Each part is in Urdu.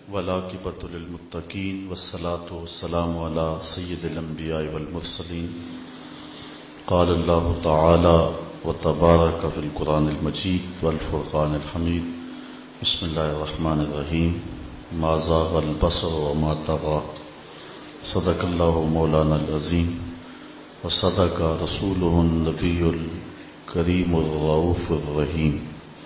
والعاقبۃ للمتقین والصلاۃ والسلام علی سید الانبیاء والمرسلین قال اللہ تعالی وتبارک فی القرآن المجید والفرقان الحمید بسم اللہ الرحمن الرحیم ما زاغ البصر وما طغى صدق اللہ مولانا العظیم وصدق رسولہ النبی الکریم الرؤوف الرحیم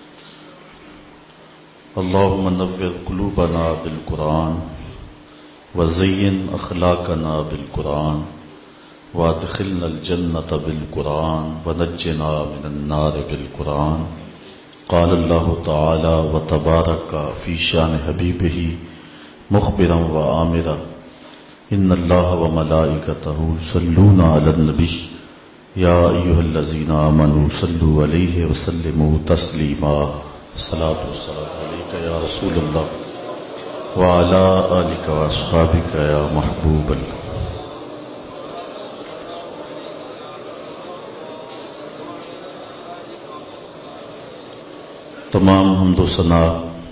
اللهم نور قلوبنا بالقرآن وزین اخلاقنا بالقرآن وادخلنا الجنة بالقرآن ونجنا من النار بالقرآن قال اللہ تعالی وتبارک فی شان حبیبہ مخبرا وآمرا ان اللہ وملائکتہ یصلون علی النبی یا ایھا الذین آمنوا صلوا علیہ وسلموا تسلیما الصلاۃ والسلام علیک یا رسول اللہ وعلی آلک واصحابک یا محبوب اللہ۔ تمام حمد و ثنا،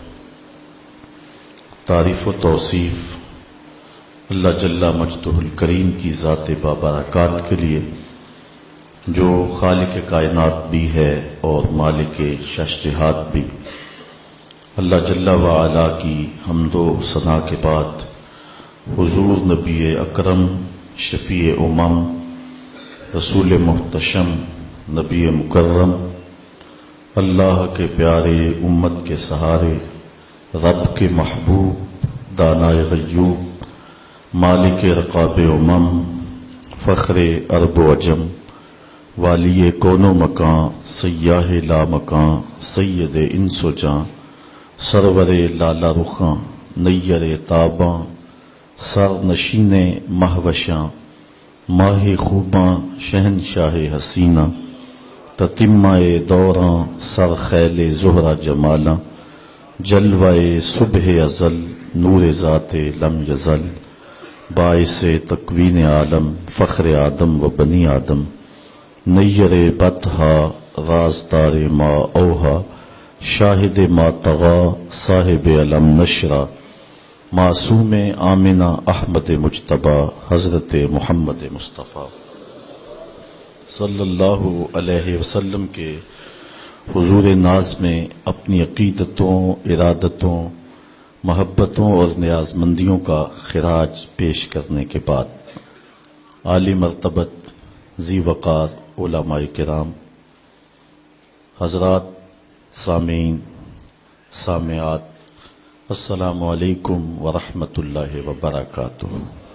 تعریف و توصیف اللہ جل مجدہ الکریم کی ذات بابرکات کے لیے، جو خالق کائنات بھی ہے اور مالک شش جہات بھی۔ اللہ جل وعلا کی حمد و ثنا کے بعد حضور نبی اکرم، شفیع امم، رسول محتشم، نبی مکرم، اللہ کے پیارے، امت کے سہارے، رب کے محبوب، دانائے غیوب، مالک رقاب امم، فخر عرب و عجم، والی کون و مکان، سیاہ لا مکان، سید انس و جاں، سرور لالا رخاں، نیر تاباں، سر نشین مہوشاں، ماہ خوباں، شہنشاہ حسینہ، تتمہ دوراں، سر خیل زہرہ جمالاں، جلوہ صبح ازل، نور ذات لم یزل، باعث تکوین عالم، فخر آدم و بنی آدم، نیر بطحا، رازدار ما اوہا، شاہد ما طغا، صاحب علم نشرہ، معصوم آمنہ احمد مجتبی، حضرت محمد مصطفیٰ صلی اللہ علیہ وسلم کے حضور ناز میں اپنی عقیدتوں، ارادتوں، محبتوں اور نیاز مندیوں کا خراج پیش کرنے کے بعد، عالی مرتبت، ذی وقار علماء کرام، حضرات، سامعین، سامعات، السلام علیکم ورحمۃ اللہ وبرکاتہ۔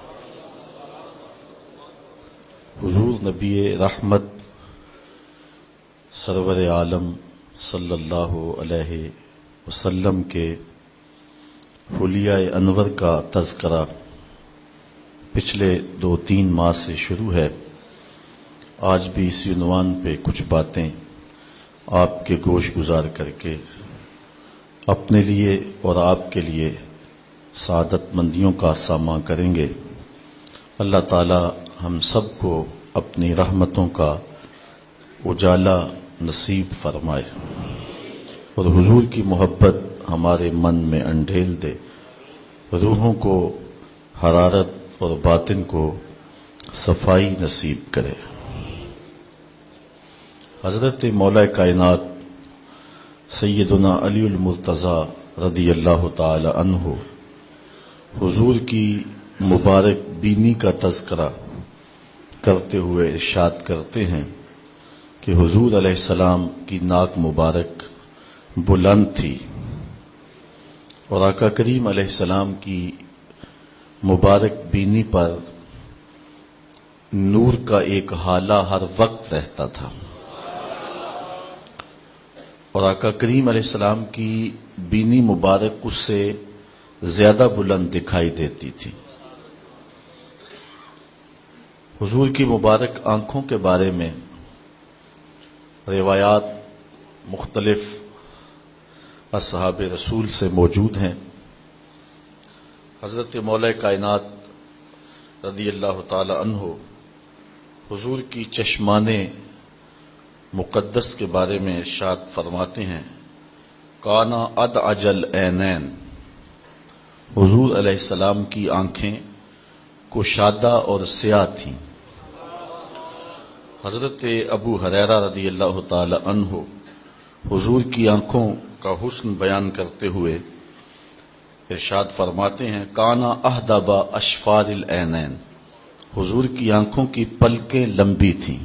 حضور نبی رحمت سرور عالم صلی اللہ علیہ وسلم کے حلیہ انور کا تذکرہ پچھلے 2-3 ماہ سے شروع ہے۔ آج بھی اسی عنوان پہ کچھ باتیں آپ کے گوش گزار کر کے اپنے لیے اور آپ کے لیے سعادت مندیوں کا ساماں کریں گے۔ اللہ تعالی ہم سب کو اپنی رحمتوں کا اجالا نصیب فرمائے اور حضور کی محبت ہمارے من میں انڈھیل دے، روحوں کو حرارت اور باطن کو صفائی نصیب کرے۔ حضرت مولا کائنات سیدنا علی المرتضیٰ رضی اللہ تعالی عنہ حضور کی مبارک بینی کا تذکرہ کرتے ہوئے ارشاد کرتے ہیں کہ حضور علیہ السلام کی ناک مبارک بلند تھی اور آقا کریم علیہ السلام کی مبارک بینی پر نور کا ایک ہالہ ہر وقت رہتا تھا، اور آقا کریم علیہ السلام کی بینی مبارک اس سے زیادہ بلند دکھائی دیتی تھی۔ حضور کی مبارک آنکھوں کے بارے میں روایات مختلف اصحاب رسول سے موجود ہیں۔ حضرت مولا کائنات رضی اللہ تعالی عنہ حضور کی چشمان مقدس کے بارے میں ارشاد فرماتے ہیں، کانا ادعج العینین، حضور علیہ السلام کی آنکھیں کشادہ اور سیاہ تھیں۔ حضرت ابو ہریرہ رضی اللہ تعالی عنہ حضور کی آنکھوں کا حسن بیان کرتے ہوئے ارشاد فرماتے ہیں، کانا اہدب اشفار العینین، حضور کی آنکھوں کی پلکیں لمبی تھیں۔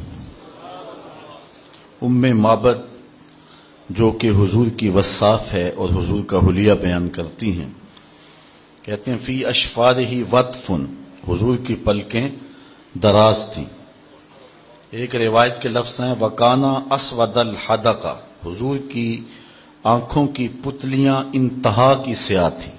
ام معبد جو کہ حضور کی وصاف ہے اور حضور کا حلیہ بیان کرتی ہیں، کہتے ہیں فی اشفارہ وطف، حضور کی پلکیں دراز تھیں۔ ایک روایت کے لفظ ہیں وکانا اسود الحدقہ، حضور کی آنکھوں کی پتلیاں انتہا کی سیاہ تھیں۔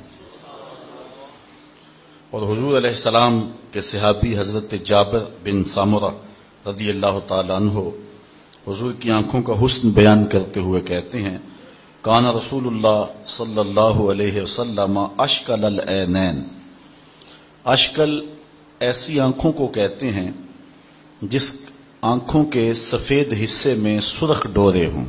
اور حضور علیہ السلام کے صحابی حضرت جابر بن سامرہ رضی اللہ تعالی عنہ حضور کی آنکھوں کا حسن بیان کرتے ہوئے کہتے ہیں، کان رسول اللہ صلی اللہ علیہ وسلم اشکل العینین، اشکل ایسی آنکھوں کو کہتے ہیں جس آنکھوں کے سفید حصے میں سرخ ڈورے ہوں۔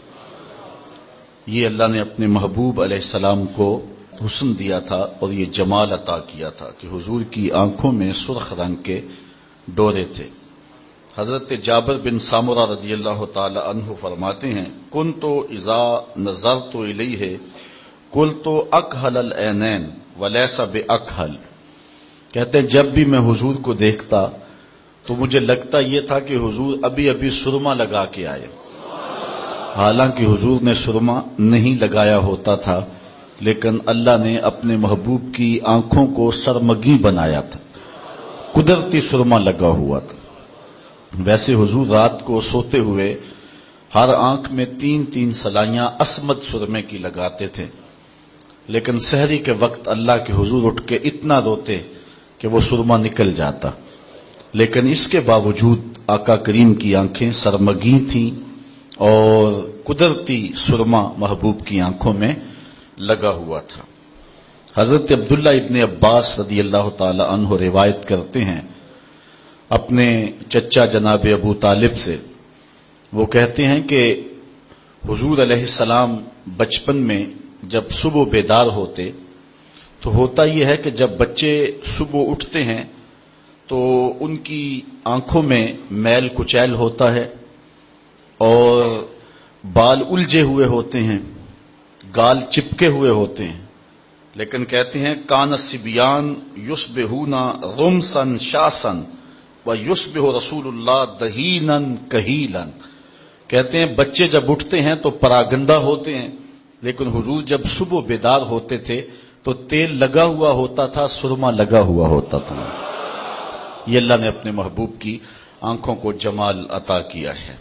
یہ اللہ نے اپنے محبوب علیہ السلام کو حسن دیا تھا اور یہ جمال عطا کیا تھا کہ حضور کی آنکھوں میں سرخ رنگ کے ڈورے تھے۔ حضرت جابر بن سامرہ رضی اللہ تعالی عنہ فرماتے ہیں، کنت اذا نظرت الیہ قلت اکحل العینین ولیس باکحل، کہتے ہیں جب بھی میں حضور کو دیکھتا تو مجھے لگتا یہ تھا کہ حضور ابھی ابھی سرما لگا کے آئے، حالانکہ حضور نے سرما نہیں لگایا ہوتا تھا، لیکن اللہ نے اپنے محبوب کی آنکھوں کو سرمگی بنایا تھا، قدرتی سرما لگا ہوا تھا۔ ویسے حضور رات کو سوتے ہوئے ہر آنکھ میں 3 سلائیاں اسمد سرمے کی لگاتے تھے، لیکن سحری کے وقت اللہ کے حضور اٹھ کے اتنا روتے کہ وہ سرما نکل جاتا، لیکن اس کے باوجود آقا کریم کی آنکھیں سرمگی تھیں اور قدرتی سرما محبوب کی آنکھوں میں لگا ہوا تھا۔ حضرت عبداللہ ابن عباس رضی اللہ تعالی عنہ روایت کرتے ہیں اپنے چچا جناب ابو طالب سے، وہ کہتے ہیں کہ حضور علیہ السلام بچپن میں جب صبح بیدار ہوتے تو ہوتا یہ ہے کہ جب بچے صبح اٹھتے ہیں تو ان کی آنکھوں میں میل کچیل ہوتا ہے اور بال الجھے ہوئے ہوتے ہیں، گال چپکے ہوئے ہوتے ہیں، لیکن کہتے ہیں کان الصبیان یصبحون غمسا شاسا ویصبح رسول اللہ دہینا کہیلا، کہتے ہیں بچے جب اٹھتے ہیں تو پراگندہ ہوتے ہیں، لیکن حضور جب صبح بیدار ہوتے تھے تو تیل لگا ہوا ہوتا تھا، سرما لگا ہوا ہوتا تھا۔ یہ اللہ نے اپنے محبوب کی آنکھوں کو جمال عطا کیا ہے۔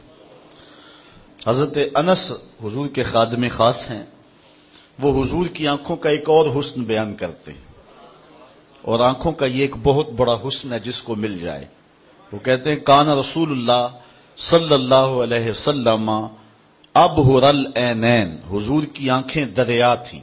حضرت انس حضور کے خادم خاص ہیں، وہ حضور کی آنکھوں کا ایک اور حسن بیان کرتے ہیں، اور آنکھوں کا یہ ایک بہت بڑا حسن ہے جس کو مل جائے۔ وہ کہتے ہیں کان رسول اللہ صلی اللہ علیہ وسلم ابہر العینین، حضور کی آنکھیں دریا تھیں،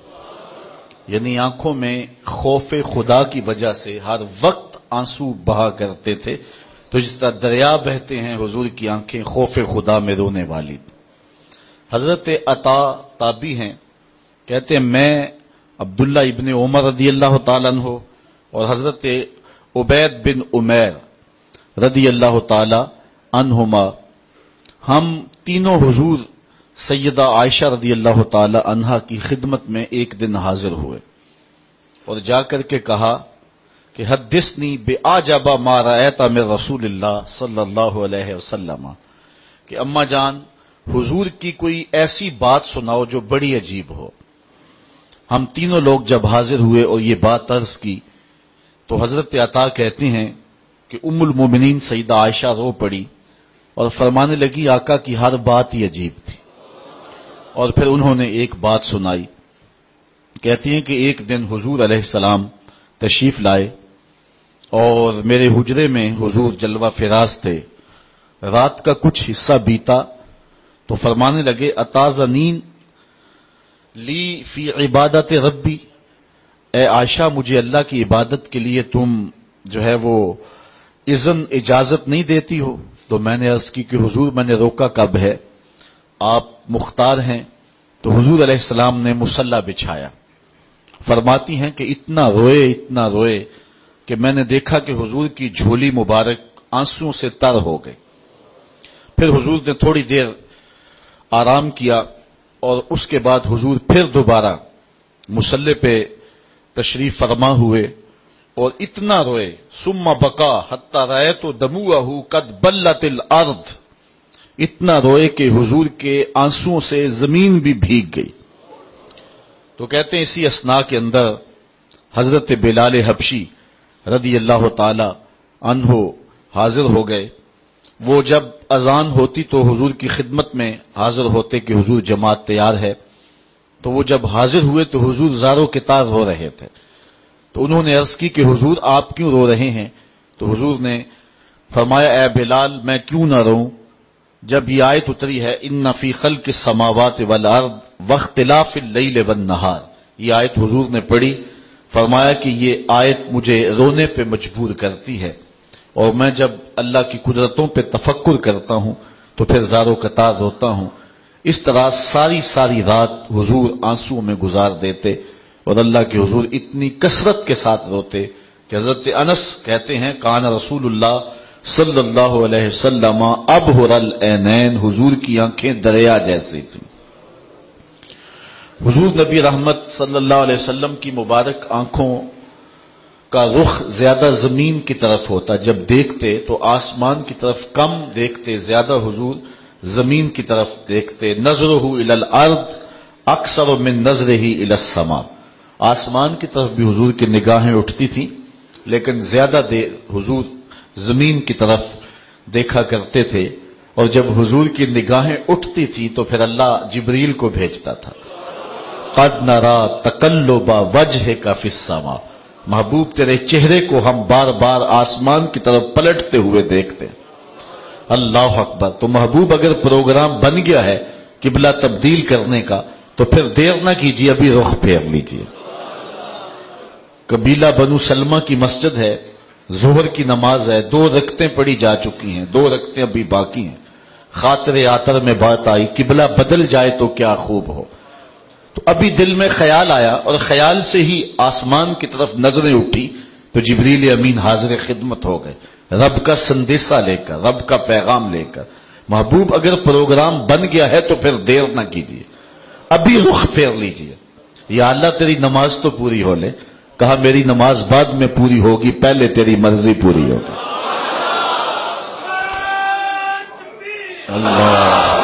یعنی آنکھوں میں خوف خدا کی وجہ سے ہر وقت آنسو بہا کرتے تھے، تو جس طرح دریا بہتے ہیں حضور کی آنکھیں خوف خدا میں رونے والی تھی۔ حضرت عطا تابی ہیں، کہتے ہیں میں عبداللہ ابن عمر رضی اللہ تعالیٰ عنہ اور حضرت عبید بن عمیر رضی اللہ تعالی عنہما، ہم تینوں حضور سیدہ عائشہ رضی اللہ تعالی عنہا کی خدمت میں ایک دن حاضر ہوئے اور جا کر کے کہا کہ حدثنی بِأَعْجَبَ مَا رَأَيْتَ مِن رسول اللہ صلی اللہ علیہ وسلم، کہ اماں جان حضور کی کوئی ایسی بات سناؤ جو بڑی عجیب ہو۔ ہم تینوں لوگ جب حاضر ہوئے اور یہ بات عرض کی تو حضرت عطا کہتے ہیں کہ ام المومنین سیدہ عائشہ رو پڑی اور فرمانے لگی آقا کی ہر بات ہی عجیب تھی، اور پھر انہوں نے ایک بات سنائی۔ کہتی ہیں کہ ایک دن حضور علیہ السلام تشریف لائے اور میرے حجرے میں حضور جلوہ فراز تھے، رات کا کچھ حصہ بیتا تو فرمانے لگے اتازنین لی فی عبادت ربی، اے عائشہ مجھے اللہ کی عبادت کے لیے تم جو ہے وہ اجازت نہیں دیتی ہو؟ تو میں نے عرض کی کہ حضور میں نے روکا کب ہے، آپ مختار ہیں۔ تو حضور علیہ السلام نے مصلی بچھایا فرماتی ہیں کہ اتنا روئے کہ میں نے دیکھا کہ حضور کی جھولی مبارک آنسوؤں سے تر ہو گئی۔ پھر حضور نے تھوڑی دیر آرام کیا اور اس کے بعد حضور پھر دوبارہ مصلی پہ تشریف فرما ہوئے اور اتنا روئے، ثم بکا حتی رأیت دموعہ قد بلت الارض، اتنا روئے کہ حضور کے آنسوؤں سے زمین بھی بھیگ گئی۔ تو کہتے ہیں اسی اثناء کے اندر حضرت بلال حبشی رضی اللہ تعالی عنہ حاضر ہو گئے۔ وہ جب اذان ہوتی تو حضور کی خدمت میں حاضر ہوتے کہ حضور جماعت تیار ہے، تو وہ جب حاضر ہوئے تو حضور زاروں کے تار رو رہے تھے۔ تو انہوں نے عرض کی کہ حضور آپ کیوں رو رہے ہیں؟ تو حضور نے فرمایا اے بلال میں کیوں نہ روں جب یہ آیت اتری ہے ان فی خلق السماوات والارض واختلاف اللیل والنہار، یہ آیت حضور نے پڑھی، فرمایا کہ یہ آیت مجھے رونے پہ مجبور کرتی ہے، اور میں جب اللہ کی قدرتوں پہ تفکر کرتا ہوں تو پھر زاروں قطار روتا ہوں۔ اس طرح ساری رات حضور آنسوؤں میں گزار دیتے اور اللہ کے حضور اتنی کثرت کے ساتھ روتے کہ حضرت انس کہتے ہیں کان رسول اللہ صلی اللہ علیہ وسلم ابہر العینین، حضور کی آنکھیں دریا جیسی تھیں۔ حضور نبی رحمت صلی اللہ علیہ وسلم کی مبارک آنکھوں کا رخ زیادہ زمین کی طرف ہوتا، جب دیکھتے تو آسمان کی طرف کم دیکھتے، زیادہ حضور زمین کی طرف دیکھتے۔ نظرہ الی الارض اکثر من نظرہ الی السماء، آسمان کی طرف بھی حضور کی نگاہیں اٹھتی تھیں لیکن زیادہ دیر حضور زمین کی طرف دیکھا کرتے تھے، اور جب حضور کی نگاہیں اٹھتی تھی تو پھر اللہ جبریل کو بھیجتا تھا۔ قد نرا تقلب وجہک فی السماء، محبوب تیرے چہرے کو ہم بار بار آسمان کی طرف پلٹتے ہوئے دیکھتے ہیں۔ اللہ اکبر۔ تو محبوب اگر پروگرام بن گیا ہے قبلہ تبدیل کرنے کا تو پھر دیر نہ کیجیے، ابھی رخ پھیر لیجیے۔ قبیلہ بنو سلمہ کی مسجد ہے، ظہر کی نماز ہے، 2 رکعتیں پڑھی جا چکی ہیں، 2 رکعتیں ابھی باقی ہیں۔ خاطر آتر میں بات آئی قبلہ بدل جائے تو کیا خوب ہو، تو ابھی دل میں خیال آیا اور خیال سے ہی آسمان کی طرف نظریں اٹھی تو جبریل امین حاضر خدمت ہو گئے، رب کا سندیسہ لے کر، رب کا پیغام لے کر۔ محبوب اگر پروگرام بن گیا ہے تو پھر دیر نہ کیجیے، ابھی رخ پھیر لیجیے۔ یا اللہ تیری نماز تو پوری ہو لے، کہا میری نماز بعد میں پوری ہوگی، پہلے تیری مرضی پوری ہوگی۔ اللہ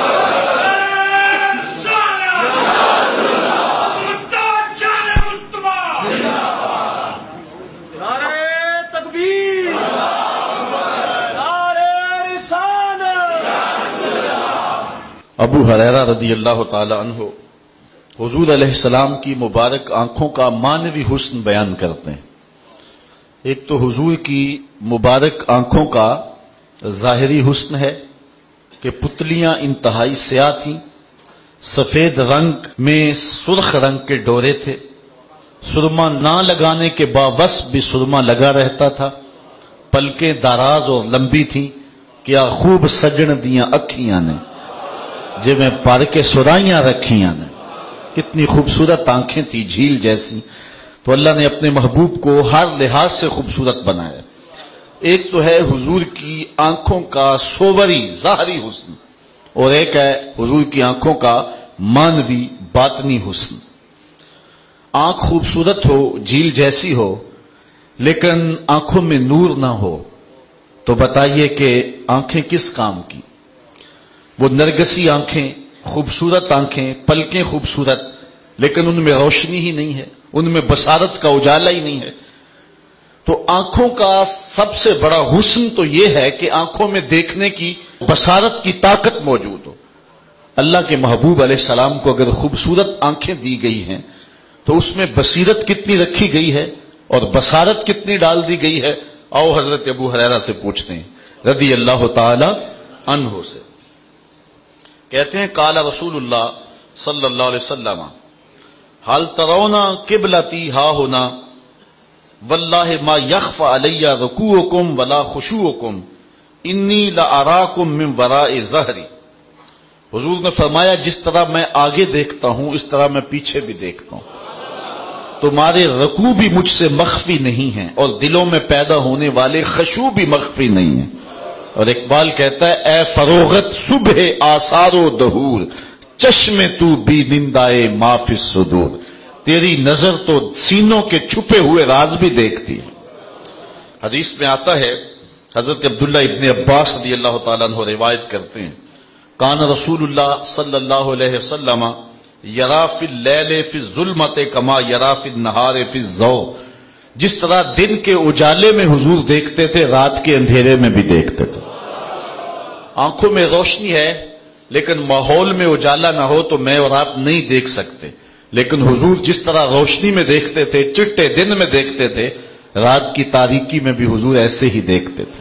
ابو ہریرہ رضی اللہ تعالی عنہ حضور علیہ السلام کی مبارک آنکھوں کا معنوی حسن بیان کرتے ہیں۔ ایک تو حضور کی مبارک آنکھوں کا ظاہری حسن ہے کہ پتلیاں انتہائی سیاہ تھیں، سفید رنگ میں سرخ رنگ کے ڈورے تھے، سرما نہ لگانے کے باوس بھی سرما لگا رہتا تھا، پلکیں دراز اور لمبی تھیں، کیا خوب سجن دیاں اکھیاں نے جے میں پار کے سرائیاں رکھیاں نے، کتنی خوبصورت آنکھیں تھی جھیل جیسی۔ تو اللہ نے اپنے محبوب کو ہر لحاظ سے خوبصورت بنایا۔ ایک تو ہے حضور کی آنکھوں کا صوری ظاہری حسن، اور ایک ہے حضور کی آنکھوں کا معنوی باطنی حسن۔ آنکھ خوبصورت ہو، جھیل جیسی ہو، لیکن آنکھوں میں نور نہ ہو تو بتائیے کہ آنکھیں کس کام کی؟ وہ نرگسی آنکھیں، خوبصورت آنکھیں، پلکیں خوبصورت، لیکن ان میں روشنی ہی نہیں ہے، ان میں بصارت کا اجالا ہی نہیں ہے۔ تو آنکھوں کا سب سے بڑا حسن تو یہ ہے کہ آنکھوں میں دیکھنے کی بصارت کی طاقت موجود ہو۔ اللہ کے محبوب علیہ السلام کو اگر خوبصورت آنکھیں دی گئی ہیں تو اس میں بصیرت کتنی رکھی گئی ہے اور بصارت کتنی ڈال دی گئی ہے۔ آؤ حضرت ابو ہریرہ سے پوچھتے ہیں رضی اللہ تعالی عنہ سے۔ کہتے ہیں قال رسول اللہ صلی اللہ علیہ وسلم حل ترون قبلتی ہا ہونا واللہ ما یخفى علی رکوعکم ولا خشوعکم انی لاراکم من وراء ظہری۔ حضور نے فرمایا جس طرح میں آگے دیکھتا ہوں اس طرح میں پیچھے بھی دیکھتا ہوں۔ تمہارے رکوع بھی مجھ سے مخفی نہیں ہیں اور دلوں میں پیدا ہونے والے خشوع بھی مخفی نہیں ہیں. اور اقبال کہتا ہے اے فروغت صبح آثار و دہور چشم تو بی نندائے ما فی الصدور. تیری نظر تو سینوں کے چھپے ہوئے راز بھی دیکھتی ہے. حدیث میں آتا ہے حضرت عبداللہ ابن عباس رضی اللہ تعالیٰ عنہ روایت کرتے ہیں کان رسول اللہ صلی اللہ علیہ وسلم یرا فی اللیل فی الظلمت کما یرا فی النہار فی الضوء. جس طرح دن کے اجالے میں حضور دیکھتے تھے رات کے اندھیرے میں بھی دیکھتے تھے. آنکھوں میں روشنی ہے لیکن ماحول میں اجالا نہ ہو تو میں اور آپ نہیں دیکھ سکتے. لیکن حضور جس طرح روشنی میں دیکھتے تھے چٹے دن میں دیکھتے تھے رات کی تاریکی میں بھی حضور ایسے ہی دیکھتے تھے.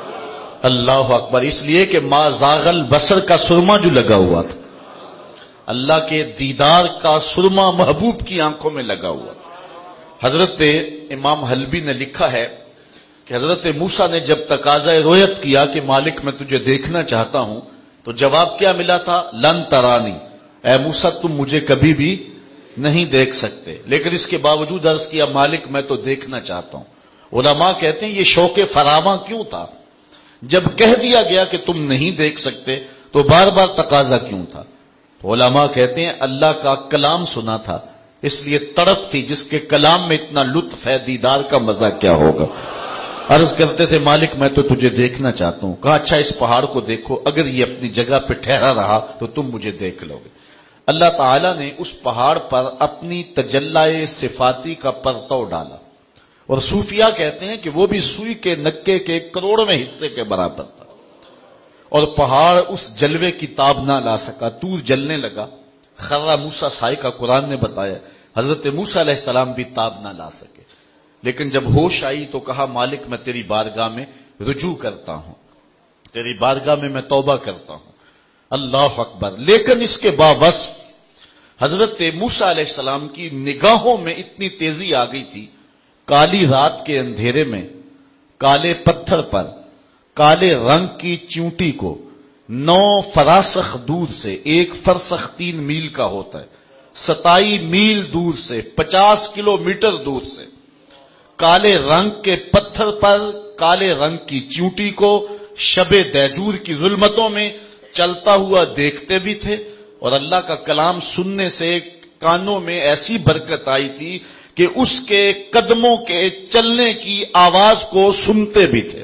اللہ اکبر. اس لیے کہ ما زاغ البصر کا سرما جو لگا ہوا تھا اللہ کے دیدار کا سرما محبوب کی آنکھوں میں لگا ہوا. حضرت امام حلبی نے لکھا ہے کہ حضرت موسیٰ نے جب تقاضۂ رؤیت کیا کہ مالک میں تجھے دیکھنا چاہتا ہوں تو جواب کیا ملا تھا لن ترانی. اے موسیٰ تم مجھے کبھی بھی نہیں دیکھ سکتے. لیکن اس کے باوجود عرض کیا مالک میں تو دیکھنا چاہتا ہوں. علماء کہتے ہیں یہ شوق فراواں کیوں تھا؟ جب کہہ دیا گیا کہ تم نہیں دیکھ سکتے تو بار بار تقاضا کیوں تھا؟ علماء کہتے ہیں اللہ کا کلام سنا تھا اس لیے تڑپ تھی. جس کے کلام میں اتنا لطف ہے دیدار کا مزہ کیا ہوگا. عرض کرتے تھے مالک میں تو تجھے دیکھنا چاہتا ہوں. کہا اچھا اس پہاڑ کو دیکھو اگر یہ اپنی جگہ پہ ٹھہرا رہا تو تم مجھے دیکھ لو گے. اللہ تعالیٰ نے اس پہاڑ پر اپنی تجلی صفاتی کا پرتو ڈالا. اور صوفیاء کہتے ہیں کہ وہ بھی سوئی کے نکے کے کروڑویں حصے کے برابر تھا اور پہاڑ اس جلوے کی تاب نہ لا سکا. طور جلنے لگا. خرا موسیٰ سائے کا قرآن نے بتایا حضرت موسیٰ علیہ السلام بھی تاب نہ لا سکے. لیکن جب ہوش آئی تو کہا مالک میں تیری بارگاہ میں رجوع کرتا ہوں تیری بارگاہ میں میں توبہ کرتا ہوں. اللہ اکبر. لیکن اس کے باوصف حضرت موسیٰ علیہ السلام کی نگاہوں میں اتنی تیزی آ گئی تھی. کالی رات کے اندھیرے میں کالے پتھر پر کالے رنگ کی چیونٹی کو 9 فراسخ دور سے 1 فرسخ 3 میل کا ہوتا ہے 27 میل دور سے 50 کلومیٹر دور سے کالے رنگ کے پتھر پر کالے رنگ کی چیونٹی کو شب دیجور کی ظلمتوں میں چلتا ہوا دیکھتے بھی تھے. اور اللہ کا کلام سننے سے کانوں میں ایسی برکت آئی تھی کہ اس کے قدموں کے چلنے کی آواز کو سنتے بھی تھے.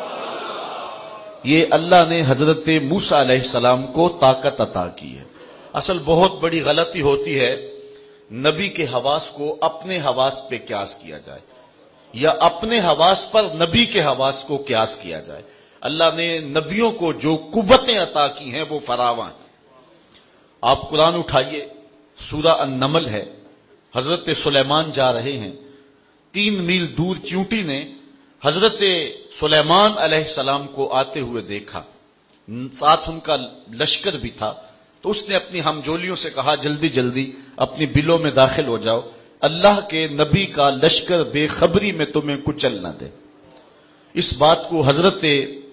یہ اللہ نے حضرت موسیٰ علیہ السلام کو طاقت عطا کی ہے. اصل بہت بڑی غلطی ہوتی ہے نبی کے حواس کو اپنے حواس پہ قیاس کیا جائے یا اپنے حواس پر نبی کے حواس کو قیاس کیا جائے. اللہ نے نبیوں کو جو قوتیں عطا کی ہیں وہ فراواں ہیں. آپ قرآن اٹھائیے سورہ النمل ہے. حضرت سلیمان جا رہے ہیں 3 میل دور چیونٹی نے حضرت سلیمان علیہ السلام کو آتے ہوئے دیکھا. ساتھ ان کا لشکر بھی تھا تو اس نے اپنی ہمجولیوں سے کہا جلدی جلدی اپنی بلوں میں داخل ہو جاؤ اللہ کے نبی کا لشکر بے خبری میں تمہیں کچل نہ دے. اس بات کو حضرت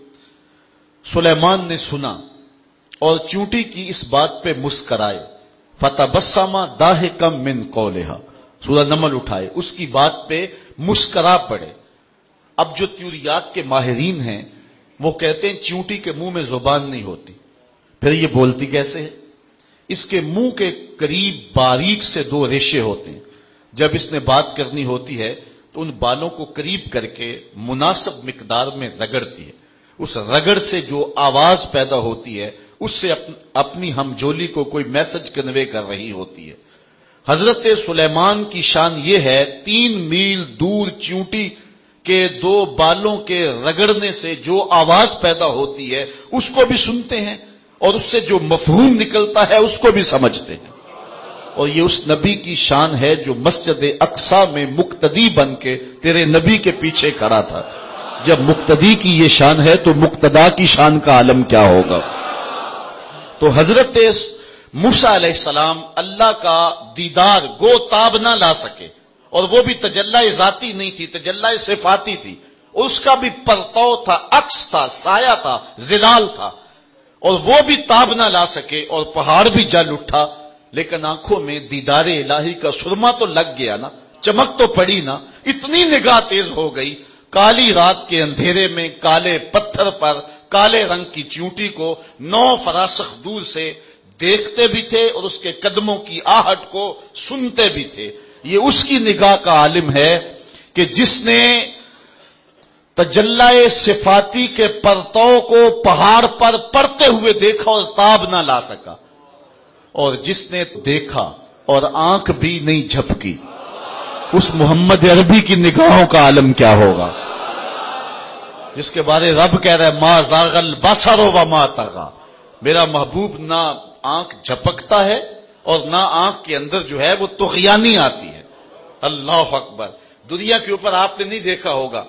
سلیمان نے سنا اور چونٹی کی اس بات پہ مسکرائے. فتبسم ضاحکا من قولها سورہ نمل اٹھائے اس کی بات پہ مسکرا پڑے. اب جو تیوریات کے ماہرین ہیں وہ کہتے ہیں چونٹی کے منہ میں زبان نہیں ہوتی پھر یہ بولتی کیسے ہے؟ اس کے منہ کے قریب باریک سے 2 ریشے ہوتے ہیں. جب اس نے بات کرنی ہوتی ہے تو ان بالوں کو قریب کر کے مناسب مقدار میں رگڑتی ہے. اس رگڑ سے جو آواز پیدا ہوتی ہے اس سے اپنی ہمجولی کو کوئی میسج کنوے کر رہی ہوتی ہے. حضرت سلیمان کی شان یہ ہے 3 میل دور چیونٹی کے 2 بالوں کے رگڑنے سے جو آواز پیدا ہوتی ہے اس کو بھی سنتے ہیں اور اس سے جو مفہوم نکلتا ہے اس کو بھی سمجھتے ہیں. اور یہ اس نبی کی شان ہے جو مسجد اقصی میں مقتدی بن کے تیرے نبی کے پیچھے کھڑا تھا. جب مقتدی کی یہ شان ہے تو مقتدا کی شان کا عالم کیا ہوگا. تو حضرت موسیٰ علیہ السلام اللہ کا دیدار گو تاب نہ لا سکے اور وہ بھی تجلی ذاتی نہیں تھی تجلی صفاتی تھی. اس کا بھی پرتو تھا عکس تھا سایہ تھا ظلال تھا اور وہ بھی تاب نہ لا سکے اور پہاڑ بھی جل اٹھا. لیکن آنکھوں میں دیدار الہی کا سرما تو لگ گیا نا چمک تو پڑی نا، اتنی نگاہ تیز ہو گئی، کالی رات کے اندھیرے میں کالے پتھر پر کالے رنگ کی چیونٹی کو 9 فراسخ دور سے دیکھتے بھی تھے اور اس کے قدموں کی آہٹ کو سنتے بھی تھے۔ یہ اس کی نگاہ کا عالم ہے کہ جس نے تجلی صفاتی کے پرتو کو پہاڑ پر پڑتے ہوئے دیکھا اور تاب نہ لا سکا، اور جس نے دیکھا اور آنکھ بھی نہیں جھپکی، اس محمد عربی کی نگاہوں کا عالم کیا ہوگا، جس کے بارے رب کہہ رہا ہے ما زاغ البصر وما طغى، میرا محبوب نہ آنکھ جھپکتا ہے اور نہ آنکھ کے اندر جو ہے وہ طغیانی آتی ہے۔ اللہ اکبر۔ دنیا کے اوپر آپ نے نہیں دیکھا ہوگا،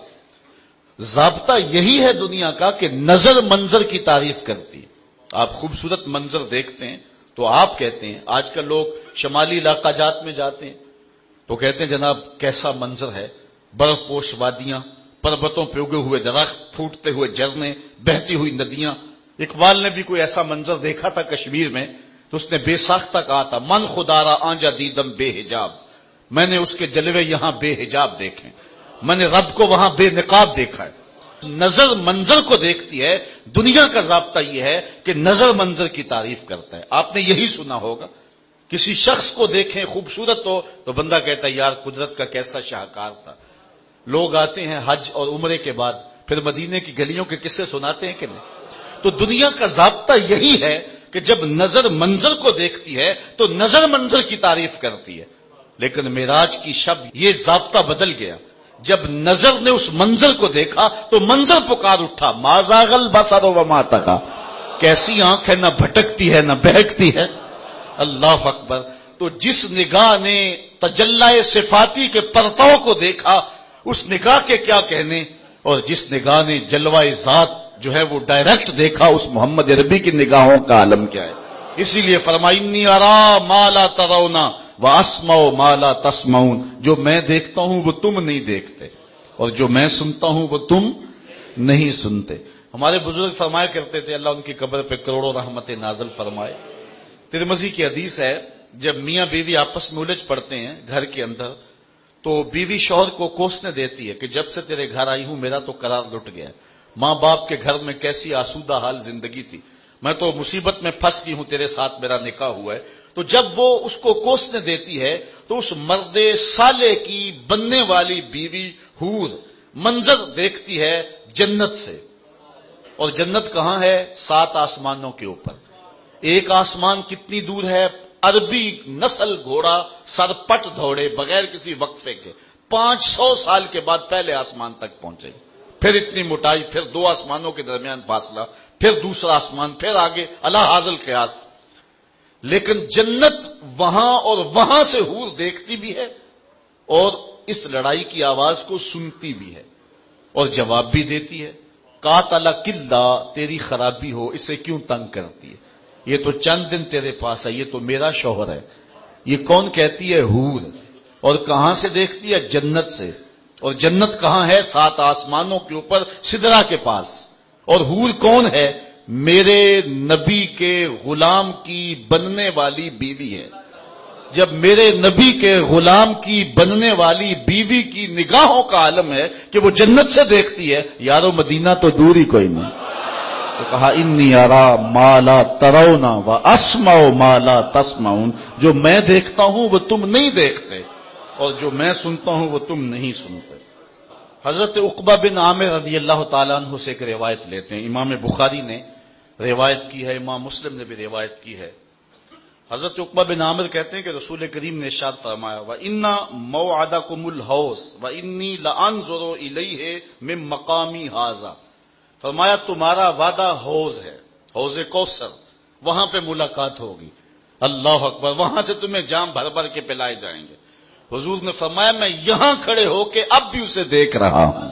ضابطہ یہی ہے دنیا کا کہ نظر منظر کی تعریف کرتی ہے۔ آپ خوبصورت منظر دیکھتے ہیں تو آپ کہتے ہیں، آج کل لوگ شمالی علاقہ جات میں جاتے ہیں تو کہتے ہیں جناب کیسا منظر ہے، برف پوش وادیاں، پربتوں پہ اگے ہوئے درخت، پھوٹتے ہوئے جھرنے، بہتی ہوئی ندیاں۔ اقبال نے بھی کوئی ایسا منظر دیکھا تھا کشمیر میں تو اس نے بے ساختہ کہا تھا من خدارا آنجا دیدم بے حجاب، میں نے اس کے جلوے یہاں بے حجاب دیکھے، میں نے رب کو وہاں بے نقاب دیکھا ہے۔ نظر منظر کو دیکھتی ہے۔ دنیا کا ضابطہ یہ ہے کہ نظر منظر کی تعریف کرتا ہے۔ آپ نے یہی سنا ہوگا، کسی شخص کو دیکھیں خوبصورت ہو تو بندہ کہتا ہے یار قدرت کا کیسا شاہکار تھا۔ لوگ آتے ہیں حج اور عمرے کے بعد پھر مدینے کی گلیوں کے قصے سناتے ہیں کہ نہیں؟ تو دنیا کا ضابطہ یہی ہے کہ جب نظر منظر کو دیکھتی ہے تو نظر منظر کی تعریف کرتی ہے۔ لیکن معراج کی شب یہ ضابطہ بدل گیا، جب نظر نے اس منظر کو دیکھا تو منظر پکار اٹھا ما زاغ البصر وما طغى، کیسی آنکھ ہے، نہ بھٹکتی ہے نہ بہکتی ہے۔ اللہ اکبر۔ تو جس نگاہ نے تجلی صفاتی کے پرتو کو دیکھا اس نگاہ کے کیا کہنے، اور جس نگاہ نے جلوہ ذات جو ہے وہ ڈائریکٹ دیکھا اس محمد عربی کی نگاہوں کا عالم کیا ہے۔ اسی لیے فرمایا انی ارا ما لا ترون واسمع ما لا تسمعون، جو میں دیکھتا ہوں وہ تم نہیں دیکھتے اور جو میں سنتا ہوں وہ تم نہیں سنتے۔ ہمارے بزرگ فرمایا کرتے تھے، اللہ ان کی قبر پہ کروڑوں رحمتیں نازل فرمائے۔ ترمذی کی حدیث ہے، جب میاں بیوی آپس میں الجھ پڑتے ہیں گھر کے اندر تو بیوی شوہر کو کوسنے دیتی ہے کہ جب سے تیرے گھر آئی ہوں میرا تو قرار لٹ گیا ہے، ماں باپ کے گھر میں کیسی آسودہ حال زندگی تھی، میں تو مصیبت میں پھنس گئی ہوں، تیرے ساتھ میرا نکاح ہوا ہے۔ تو جب وہ اس کو کوسنے دیتی ہے تو اس مرد صالح کی بننے والی بیوی حور منظر دیکھتی ہے جنت سے، اور جنت کہاں ہے؟ 7 آسمانوں کے اوپر۔ ایک آسمان کتنی دور ہے؟ عربی نسل گھوڑا سر پٹ دوڑے بغیر کسی وقفے کے 500 سال کے بعد پہلے آسمان تک پہنچے، پھر اتنی موٹائی، پھر 2 آسمانوں کے درمیان فاصلہ، پھر دوسرا آسمان، پھر آگے اللہ حاضل قیاس۔ لیکن جنت وہاں اور وہاں سے حور دیکھتی بھی ہے اور اس لڑائی کی آواز کو سنتی بھی ہے اور جواب بھی دیتی ہے۔ قاتل کلا، تیری خرابی ہو، اسے کیوں تنگ کرتی ہے، یہ تو چند دن تیرے پاس ہے، یہ تو میرا شوہر ہے۔ یہ کون کہتی ہے؟ حور۔ اور کہاں سے دیکھتی ہے؟ جنت سے۔ اور جنت کہاں ہے؟ 7 آسمانوں کے اوپر سدرا کے پاس۔ اور حور کون ہے؟ میرے نبی کے غلام کی بننے والی بیوی ہے۔ جب میرے نبی کے غلام کی بننے والی بیوی کی نگاہوں کا عالم ہے کہ وہ جنت سے دیکھتی ہے، یارو مدینہ تو دور ہی کوئی نہیں۔ تو کہا انی ارا ما لا ترون واسمع ما لا تسمعون، جو میں دیکھتا ہوں وہ تم نہیں دیکھتے اور جو میں سنتا ہوں وہ تم نہیں سنتے۔ حضرت عقبہ بن عامر رضی اللہ تعالیٰ عنہ سے ایک روایت لیتے ہیں، امام بخاری نے روایت کی ہے، امام مسلم نے بھی روایت کی ہے۔ حضرت عقبہ بن عامر کہتے ہیں کہ رسول کریم نے ارشاد فرمایا وَإِنَّ مَوْعَدَكُمُ الْحَوْض وَإِنِّي لَأَنظُرُ إِلَيْهِ مِن مَقَامِ هَذَا، فرمایا تمہارا وعدہ حوض ہے، حوض کوثر، وہاں پہ ملاقات ہوگی۔ اللہ اکبر۔ وہاں سے تمہیں جام بھر بھر کے پلائے جائیں گے۔ حضور نے فرمایا میں یہاں کھڑے ہو کے اب بھی اسے دیکھ رہا ہوں۔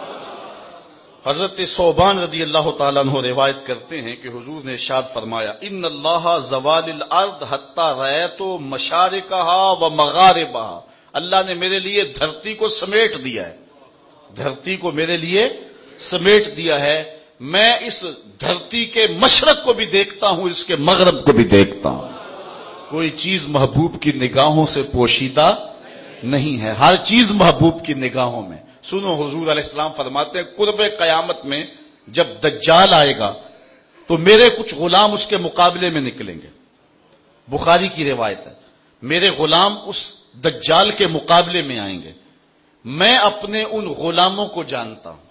حضرت ثوبان رضی اللہ تعالیٰ عنہ روایت کرتے ہیں کہ حضور نے ارشاد فرمایا ان اللہ زوال الارض حتی رأیت مشارقها و مغاربها، اللہ نے میرے لیے دھرتی کو سمیٹ دیا ہے، دھرتی کو میرے لیے سمیٹ دیا ہے، میں اس دھرتی کے مشرق کو بھی دیکھتا ہوں، اس کے مغرب کو بھی دیکھتا ہوں، کوئی چیز محبوب کی نگاہوں سے پوشیدہ نہیں ہے، ہر چیز محبوب کی نگاہوں میں۔ سنو حضور علیہ السلام فرماتے ہیں قرب قیامت میں جب دجال آئے گا تو میرے کچھ غلام اس کے مقابلے میں نکلیں گے، بخاری کی روایت ہے، میرے غلام اس دجال کے مقابلے میں آئیں گے، میں اپنے ان غلاموں کو جانتا ہوں،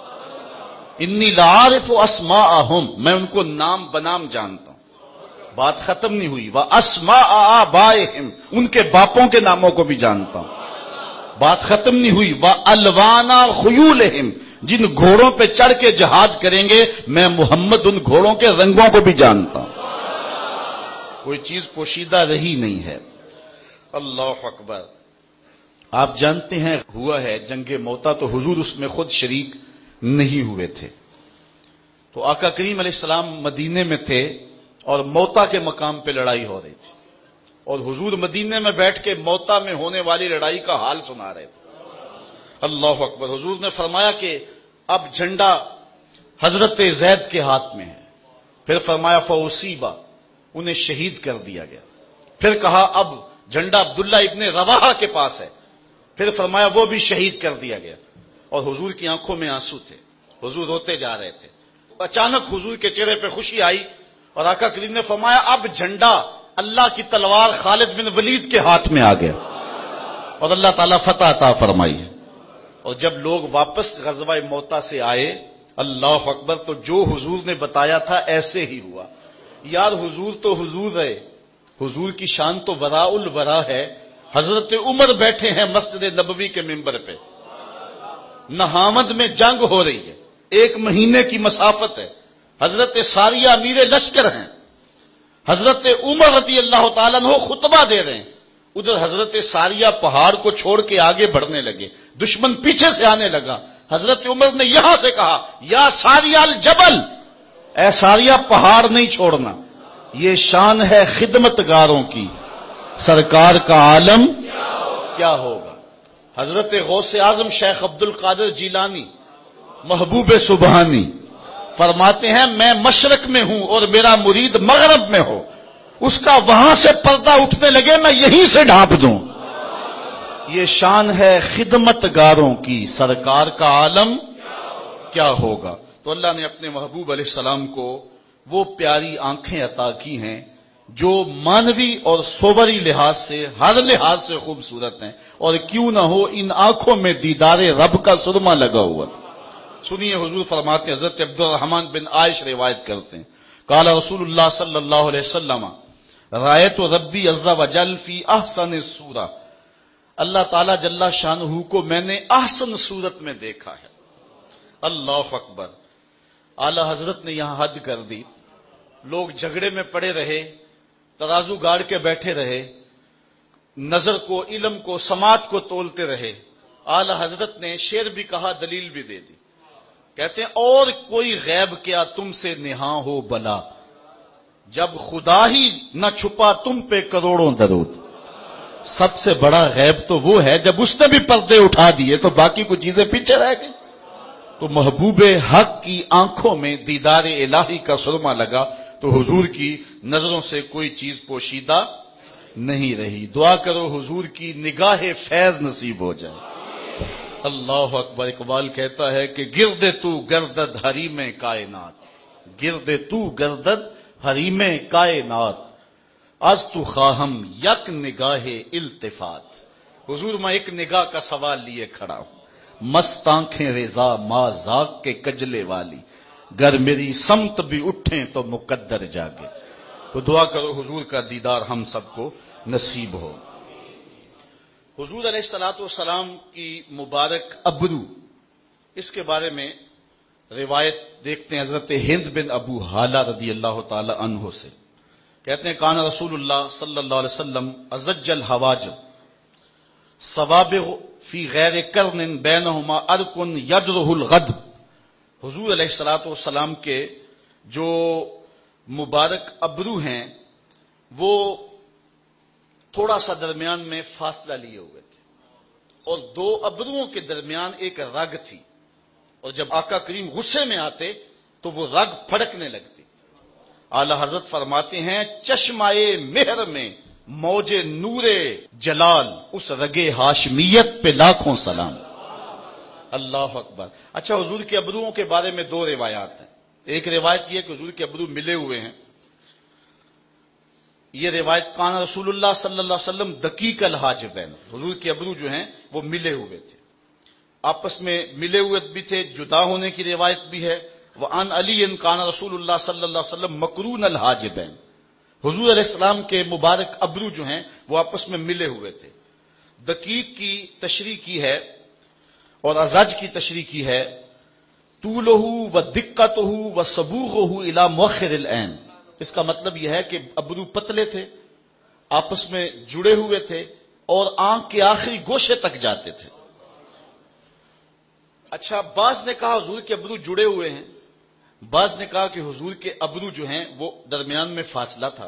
انی لعارف اسماءہم، میں ان کو نام بنام جانتا ہوں۔ بات ختم نہیں ہوئی، واسماء آبائہم، ان کے باپوں کے ناموں کو بھی جانتا ہوں۔ بات ختم نہیں ہوئی، والوان خیولہم، جن گھوڑوں پہ چڑھ کے جہاد کریں گے میں محمد ان گھوڑوں کے رنگوں کو بھی جانتا ہوں، کوئی چیز پوشیدہ رہی نہیں ہے۔ اللہ اکبر۔ آپ جانتے ہیں ہوا ہے جنگ موتا، تو حضور اس میں خود شریک نہیں ہوئے تھے، تو آقا کریم علیہ السلام مدینے میں تھے اور موتا کے مقام پہ لڑائی ہو رہی تھی، اور حضور مدینے میں بیٹھ کے موتا میں ہونے والی لڑائی کا حال سنا رہے تھے۔ اللہ اکبر۔ حضور نے فرمایا کہ اب جھنڈا حضرت زید کے ہاتھ میں ہے، پھر فرمایا فاصیبا، انہیں شہید کر دیا گیا، پھر کہا اب جھنڈا عبداللہ ابن رواحہ کے پاس ہے، پھر فرمایا وہ بھی شہید کر دیا گیا، اور حضور کی آنکھوں میں آنسو تھے، حضور روتے جا رہے تھے۔ اچانک حضور کے چہرے پہ خوشی آئی اور آقا کریم نے فرمایا اب جھنڈا اللہ کی تلوار خالد بن ولید کے ہاتھ میں آ گیا، اور اللہ تعالیٰ فتح عطا فرمائی ہے۔ اور جب لوگ واپس غزوہ موتا سے آئے، اللہ اکبر، تو جو حضور نے بتایا تھا ایسے ہی ہوا۔ یار حضور تو حضور رہے، حضور کی شان تو وراء الورا ہے۔ حضرت عمر بیٹھے ہیں مسجد نبوی کے ممبر پہ، نہامد میں جنگ ہو رہی ہے، 1 مہینے کی مسافت ہے، حضرت ساریہ امیر لشکر ہیں، حضرت عمر رضی اللہ تعالیٰ عنہ خطبہ دے رہے ہیں، ادھر حضرت ساریہ پہاڑ کو چھوڑ کے آگے بڑھنے لگے، دشمن پیچھے سے آنے لگا، حضرت عمر نے یہاں سے کہا یا ساریہ الجبل، اے ساریہ پہاڑ نہیں چھوڑنا، یہ شان ہے خدمتگاروں کی، سرکار کا عالم کیا ہوگا۔ حضرت غوث اعظم شیخ عبد القادر جیلانی محبوب سبحانی فرماتے ہیں میں مشرق میں ہوں اور میرا مرید مغرب میں ہو، اس کا وہاں سے پردہ اٹھنے لگے میں یہیں سے ڈھانپ دوں، یہ شان ہے خدمتگاروں کی، سرکار کا عالم کیا ہوگا۔ تو اللہ نے اپنے محبوب علیہ السلام کو وہ پیاری آنکھیں عطا کی ہیں جو مانوی اور صوبری لحاظ سے ہر لحاظ سے خوبصورت ہیں، اور کیوں نہ ہو ان آنکھوں میں دیدار رب کا سرما لگا ہوا۔ سنیے حضور فرماتے ہیں، حضرت عبد الرحمن بن عائش روایت کرتے ہیں، قال رسول اللہ صلی اللہ علیہ وسلم رأیت ربی عز وجل فی احسن صورہ، اللہ تعالیٰ جل شانہ کو میں نے احسن صورت میں دیکھا ہے۔ اللہ اکبر۔ اعلی حضرت نے یہاں حد کر دی، لوگ جھگڑے میں پڑے رہے، ترازو گاڑ کے بیٹھے رہے، نظر کو، علم کو، سماعت کو تولتے رہے۔ اعلی حضرت نے شعر بھی کہا، دلیل بھی دے دی، کہتے ہیں اور کوئی غیب کیا تم سے نہاں ہو بلا، جب خدا ہی نہ چھپا تم پہ کروڑوں درود۔ سب سے بڑا غیب تو وہ ہے جب اس نے بھی پردے اٹھا دیے تو باقی کچھ چیزیں پیچھے رہ گئی۔ تو محبوب حق کی آنکھوں میں دیدار الہی کا سرما لگا تو حضور کی نظروں سے کوئی چیز پوشیدہ نہیں رہی۔ دعا کرو حضور کی نگاہ فیض نصیب ہو جائے۔ اللہ اکبر۔ اقبال کہتا ہے کہ گرد تو گردد حریم کائنات، گرد تو گردد حریم کائنات، از تو خواہم یک نگاہ التفات۔ حضور میں ایک نگاہ کا سوال لیے کھڑا ہوں، مست آنکھیں رضا ما ذاق کے کجلے والی، گر میری سمت بھی اٹھیں تو مقدر جاگے۔ تو دعا کرو حضور کا دیدار ہم سب کو نصیب ہو۔ حضور علیہ الصلوۃ والسلام کی مبارک ابرو، اس کے بارے میں روایت دیکھتے ہیں حضرت ہند بن ابو حالہ رضی اللہ تعالی عنہ سے، کہتے ہیں کان رسول اللہ صلی اللہ علیہ وسلم ازج الحواجب صوابغ فی غیر کرن بینہما ارق یجرہ الغضب۔ حضور علیہ الصلوۃ والسلام کے جو مبارک ابرو ہیں وہ تھوڑا سا درمیان میں فاصلہ لیے ہوئے تھے، اور 2 ابروؤں کے درمیان ایک رگ تھی، اور جب آقا کریم غصے میں آتے تو وہ رگ پھڑکنے لگتی۔ اعلی حضرت فرماتے ہیں چشمائے مہر میں موج نور جلال اس رگے ہاشمیت پہ لاکھوں سلام. اللہ اکبر. اچھا، حضور کے ابروؤں کے بارے میں دو روایات ہیں. ایک روایت یہ کہ حضور کے ابرو ملے ہوئے ہیں. یہ روایت کان رسول اللہ صلی اللہ علیہ وسلم دقیق الحاجبین، حضور کے ابرو جو ہیں وہ ملے ہوئے تھے، آپس میں ملے ہوئے بھی تھے. جدا ہونے کی روایت بھی ہے. وعن علی کان رسول اللہ صلی اللہ علیہ وسلم مقرون الحاجبین، حضور علیہ السلام کے مبارک ابرو جو ہیں وہ آپس میں ملے ہوئے تھے. دقیق کی تشریح کی ہے اور ازج کی تشریح کی ہے طولہ و دقتہ و صبوغہ الی مؤخر العین. اس کا مطلب یہ ہے کہ ابرو پتلے تھے، آپس میں جڑے ہوئے تھے اور آنکھ کے آخری گوشے تک جاتے تھے. اچھا، بعض نے کہا حضور کے ابرو جڑے ہوئے ہیں، بعض نے کہا کہ حضور کے ابرو جو ہیں وہ درمیان میں فاصلہ تھا.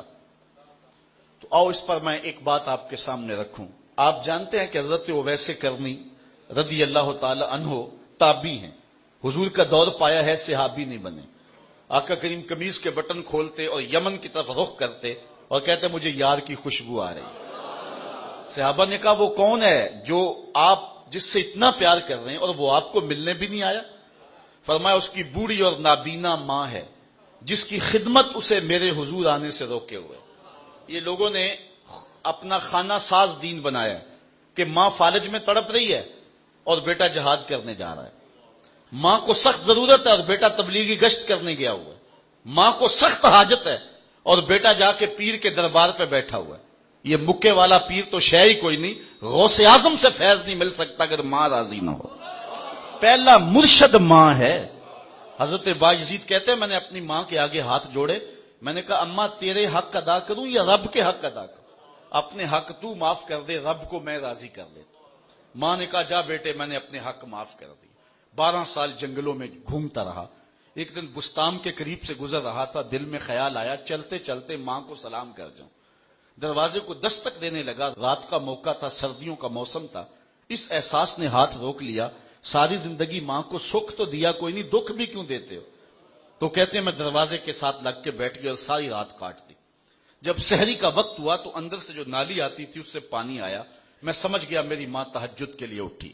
تو آؤ اس پر میں ایک بات آپ کے سامنے رکھوں. آپ جانتے ہیں کہ حضرت اویس کرنی رضی اللہ تعالی عنہ تابعی ہیں. حضور کا دور پایا ہے، صحابی نہیں بنے. آقا کریم قمیض کے بٹن کھولتے اور یمن کی طرف رخ کرتے اور کہتے مجھے یار کی خوشبو آ رہی. صحابہ نے کہا وہ کون ہے جو آپ جس سے اتنا پیار کر رہے ہیں اور وہ آپ کو ملنے بھی نہیں آیا؟ فرمایا اس کی بوڑھی اور نابینا ماں ہے جس کی خدمت اسے میرے حضور آنے سے روکے ہوئے. یہ لوگوں نے اپنا خانہ ساز دین بنایا کہ ماں فالج میں تڑپ رہی ہے اور بیٹا جہاد کرنے جا رہا ہے. ماں کو سخت ضرورت ہے اور بیٹا تبلیغی گشت کرنے گیا ہوا ہے. ماں کو سخت حاجت ہے اور بیٹا جا کے پیر کے دربار پہ بیٹھا ہوا ہے. یہ مکے والا پیر تو شے ہی کوئی نہیں، غوث اعظم سے فیض نہیں مل سکتا اگر ماں راضی نہ ہو. پہلا مرشد ماں ہے. حضرت بایزید کہتے ہیں میں نے اپنی ماں کے آگے ہاتھ جوڑے، میں نے کہا اماں تیرے حق ادا کروں یا رب کے حق ادا کروں؟ اپنے حق تو معاف کر دے، رب کو میں راضی کر لیتا. ماں نے کہا جا بیٹے میں نے اپنے حق معاف کر دی. 12 سال جنگلوں میں گھومتا رہا. ایک دن بستان کے قریب سے گزر رہا تھا، دل میں خیال آیا چلتے چلتے ماں کو سلام کر جاؤں. دروازے کو دستک دینے لگا. رات کا موقع تھا، سردیوں کا موسم تھا. اس احساس نے ہاتھ روک لیا، ساری زندگی ماں کو سکھ تو دیا کوئی نہیں، دکھ بھی کیوں دیتے ہو؟ تو کہتے ہیں میں دروازے کے ساتھ لگ کے بیٹھ گیا اور ساری رات کاٹ دی. جب سحری کا وقت ہوا تو اندر سے جو نالی آتی تھی اس سے پانی آیا. میں سمجھ گیا میری ماں تہجد کے لیے اٹھی.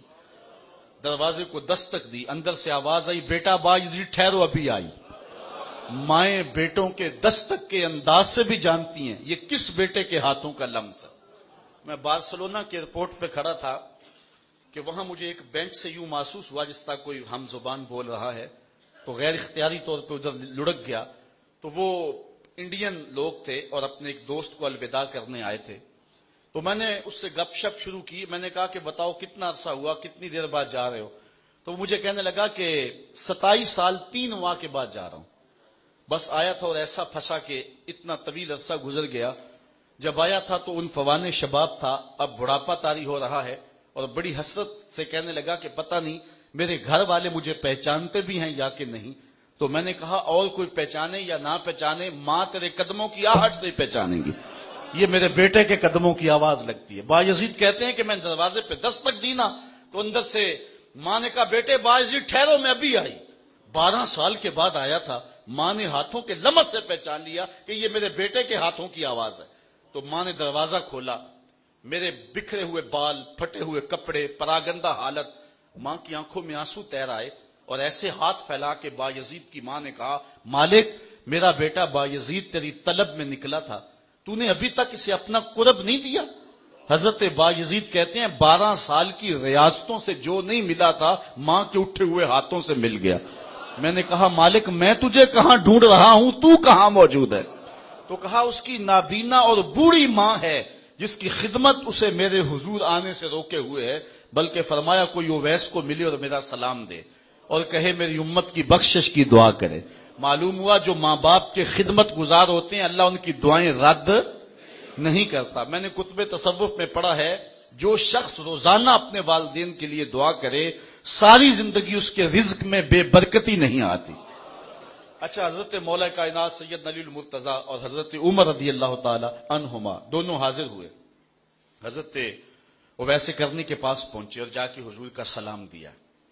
دروازے کو دستک دی، اندر سے آواز آئی بیٹا بایزید ٹھہرو ابھی آئی. مائیں بیٹوں کے دستک کے انداز سے بھی جانتی ہیں یہ کس بیٹے کے ہاتھوں کا لمس ہے. میں بارسلونا کے ایئرپورٹ پہ کھڑا تھا کہ وہاں مجھے ایک بینچ سے یوں محسوس ہوا جس طرح کوئی ہم زبان بول رہا ہے، تو غیر اختیاری طور پہ ادھر لڑک گیا. تو وہ انڈین لوگ تھے اور اپنے ایک دوست کو الوداع کرنے آئے تھے. تو میں نے اس سے گپ شپ شروع کی. میں نے کہا کہ بتاؤ کتنا عرصہ ہوا، کتنی دیر بعد جا رہے ہو؟ تو مجھے کہنے لگا کہ 27 سال 3 ماہ کے بعد جا رہا ہوں. بس آیا تھا اور ایسا پھنسا کہ اتنا طویل عرصہ گزر گیا. جب آیا تھا تو ان فوان شباب تھا، اب بڑھاپا طاری ہو رہا ہے، اور بڑی حسرت سے کہنے لگا کہ پتہ نہیں میرے گھر والے مجھے پہچانتے بھی ہیں یا کہ نہیں. تو میں نے کہا اور کوئی پہچانے یا نہ پہچانے، ماں تیرے قدموں کی آہٹ سے ہی پہچانیں گی. یہ میرے بیٹے کے قدموں کی آواز لگتی ہے. بایزید کہتے ہیں کہ میں دروازے پہ دستک دی نا تو اندر سے ماں نے کہا بیٹے بایزید ٹھہرو میں ابھی آئی. 12 سال کے بعد آیا تھا. ماں نے ہاتھوں کے لمس سے پہچان لیا کہ یہ میرے بیٹے کے ہاتھوں کی آواز ہے. تو ماں نے دروازہ کھولا. میرے بکھرے ہوئے بال، پھٹے ہوئے کپڑے، پراگندہ حالت. ماں کی آنکھوں میں آنسو تیر آئے اور ایسے ہاتھ پھیلا کے بایزید کی ماں نے کہا مالک میرا بیٹا بایزید تیری طلب میں نکلا تھا، تو نے ابھی تک اسے اپنا قرب نہیں دیا. حضرت بایزید کہتے ہیں 12 سال کی ریاستوں سے جو نہیں ملا تھا ماں کے اٹھے ہوئے ہاتھوں سے مل گیا. میں نے کہا مالک میں تجھے کہاں ڈھونڈ رہا ہوں، تو کہاں موجود ہے؟ تو کہا اس کی نابینا اور بوڑھی ماں ہے جس کی خدمت اسے میرے حضور آنے سے روکے ہوئے ہے. بلکہ فرمایا کوئی اویس کو ملے اور میرا سلام دے اور کہے میری امت کی بخشش کی دعا کرے. معلوم ہوا جو ماں باپ کے خدمت گزار ہوتے ہیں اللہ ان کی دعائیں رد نہیں کرتا. میں نے کتب تصوف میں پڑھا ہے جو شخص روزانہ اپنے والدین کے لیے دعا کرے ساری زندگی اس کے رزق میں بے برکتی نہیں آتی. اچھا، حضرت مولا کائنات سید علی المرتضیٰ اور حضرت عمر رضی اللہ تعالی عنہما دونوں حاضر ہوئے. حضرت اویس کرنی کے پاس پہنچے اور جا کے حضور کا سلام دیا.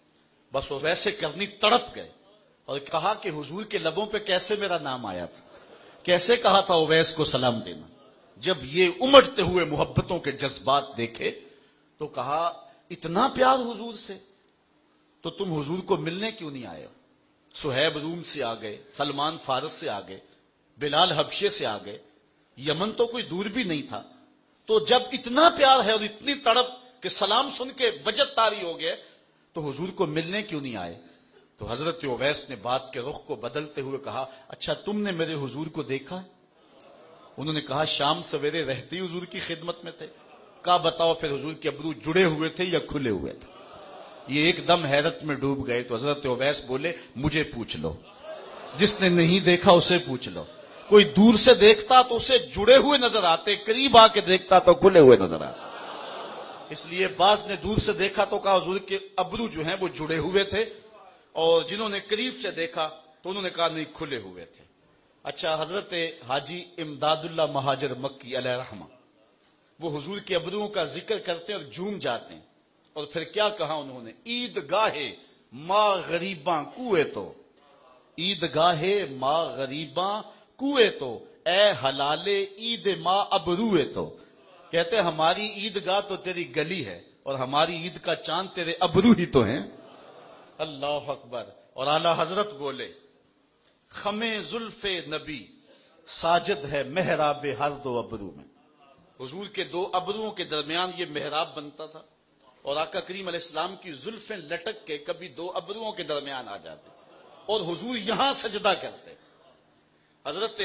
بس اویس کرنی تڑپ گئے اور کہا کہ حضور کے لبوں پہ کیسے میرا نام آیا تھا، کیسے کہا تھا اویس کو سلام دینا. جب یہ امٹتے ہوئے محبتوں کے جذبات دیکھے تو کہا اتنا پیار حضور سے تو تم حضور کو ملنے کیوں نہیں آئے؟ صہیب روم سے آ گئے، سلمان فارس سے آ گئے، بلال حبشے سے آ گئے، یمن تو کوئی دور بھی نہیں تھا. تو جب اتنا پیار ہے اور اتنی تڑپ کہ سلام سن کے وجد طاری ہو گئے تو حضور کو ملنے کیوں نہیں آئے؟ تو حضرت اویس نے بات کے رخ کو بدلتے ہوئے کہا اچھا تم نے میرے حضور کو دیکھا ہے؟ انہوں نے کہا شام سویرے رہتی حضور کی خدمت میں تھے. کہا بتاؤ پھر حضور کے ابرو جڑے ہوئے تھے یا کھلے ہوئے تھے؟ یہ ایک دم حیرت میں ڈوب گئے. تو حضرت اویس بولے مجھے پوچھ لو، جس نے نہیں دیکھا اسے پوچھ لو. کوئی دور سے دیکھتا تو اسے جڑے ہوئے نظر آتے، قریب آ کے دیکھتا تو کھلے ہوئے نظر آتے. اس لیے بعض نے دور سے دیکھا تو کہا حضور کے ابرو جو ہیں وہ جڑے ہوئے تھے، اور جنہوں نے قریب سے دیکھا تو انہوں نے کہا نہیں کھلے ہوئے تھے. اچھا حضرت حاجی امداد اللہ مہاجر مکی علیہ رحمہ وہ حضور کے ابروؤں کا ذکر کرتے ہیں اور جھوم جاتے ہیں. اور پھر کیا کہا انہوں نے؟ عید گاہے ماں غریباں کوئے تو، عید گاہے ماں غریباں کوئے تو، اے حلالے عید ماں ابروئے تو. کہتے ہیں ہماری عید گاہ تو تیری گلی ہے اور ہماری عید کا چاند تیرے ابرو ہی تو ہیں. اللہ اکبر. اور اعلی حضرت بولے خمے زلف نبی ساجد ہے محراب ہر دو ابرو میں. حضور کے دو ابروؤں کے درمیان یہ محراب بنتا تھا اور آقا کریم علیہ السلام کی زلفیں لٹک کے کبھی دو ابروؤں کے درمیان آ جاتے اور حضور یہاں سجدہ کرتے. حضرت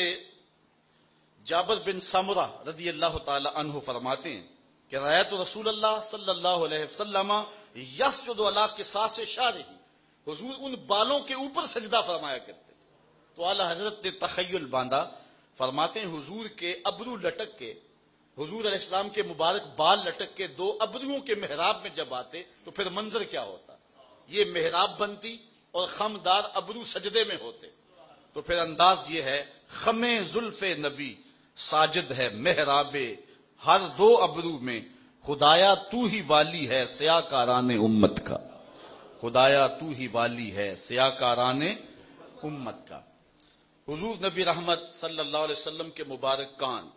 جابر بن سمرہ رضی اللہ تعالی عنہ فرماتے ہیں کہ رأیت رسول اللہ صلی اللہ علیہ وسلم یسجد علی قصاص شعرہ، حضور ان بالوں کے اوپر سجدہ فرمایا کرتے. تو اعلی حضرت نے تخیل باندھا، فرماتے ہیں حضور کے ابرو لٹک کے، حضور علیہ السلام کے مبارک بال لٹک کے دو ابروؤں کے محراب میں جب آتے تو پھر منظر کیا ہوتا؟ یہ محراب بنتی اور خمدار ابرو سجدے میں ہوتے. تو پھر انداز یہ ہے خمے زلف نبی ساجد ہے محراب ہر دو ابرو میں، خدایا تو ہی والی ہے سیاہ کاران امت کا، خدایا تو ہی والی ہے سیاہ کاران امت کا. حضور نبی رحمت صلی اللہ علیہ وسلم کے مبارک کان،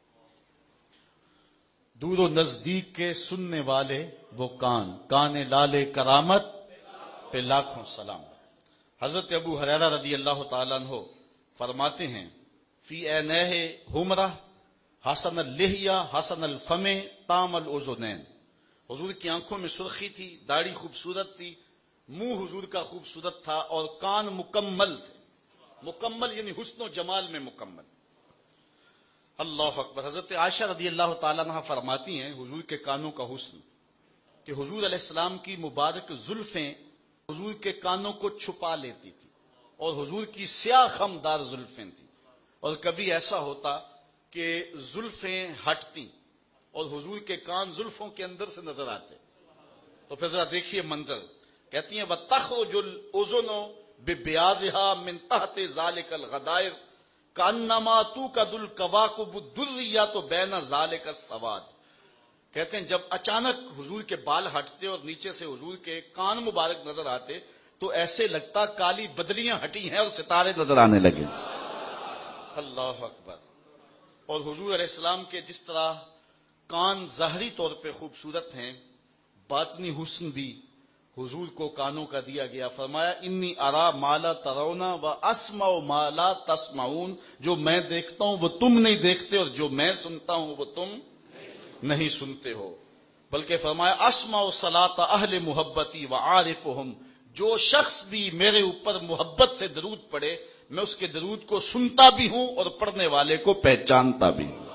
دور و نزدیک کے سننے والے وہ کان، کان لال کرامت پہ لاکھوں سلام. حضرت ابو ہریرہ رضی اللہ تعالیٰ عنہ فرماتے ہیں فی عینیہ حمرہ حسن اللحیہ حسن الفم تام الاذنین. حضور کی آنکھوں میں سرخی تھی، داڑھی خوبصورت تھی، منہ حضور کا خوبصورت تھا اور کان مکمل تھے. مکمل یعنی حسن و جمال میں مکمل. اللہ اکبر. حضرت عائشہ رضی اللہ تعالیٰ عنہ فرماتی ہیں حضور کے کانوں کا حسن کہ حضور علیہ السلام کی مبارک زلفیں حضور کے کانوں کو چھپا لیتی تھی اور حضور کی سیاہ خمدار زلفیں تھیں. اور کبھی ایسا ہوتا کہ زلفیں ہٹتی اور حضور کے کان زلفوں کے اندر سے نظر آتے. تو پھر ذرا دیکھیے منظر. کہتی ہیں وَتَخْرُجُ الْأُذُنُ بِبِيَاضِهَا مِنْ تَحْتِ ذَلِكَ الْغَدَائِرِ کانما تو کا دل کواکب الدریات بین ذالک السواد. کہتے ہیں جب اچانک حضور کے بال ہٹتے اور نیچے سے حضور کے کان مبارک نظر آتے تو ایسے لگتا کالی بدلیاں ہٹی ہیں اور ستارے نظر آنے لگے. اللہ اکبر. اور حضور علیہ السلام کے جس طرح کان ظاہری طور پہ خوبصورت ہیں، باطنی حسن بھی حضور کو کانوں کا دیا گیا. فرمایا انی ارا مالا ترونا و اسمع مالا تسمعون، جو میں دیکھتا ہوں وہ تم نہیں دیکھتے اور جو میں سنتا ہوں وہ تم نہیں سنتے ہو. بلکہ فرمایا اسمع صلاۃ اہل محبتی و عارفہم، جو شخص بھی میرے اوپر محبت سے درود پڑھے میں اس کے درود کو سنتا بھی ہوں اور پڑھنے والے کو پہچانتا بھی ہوں.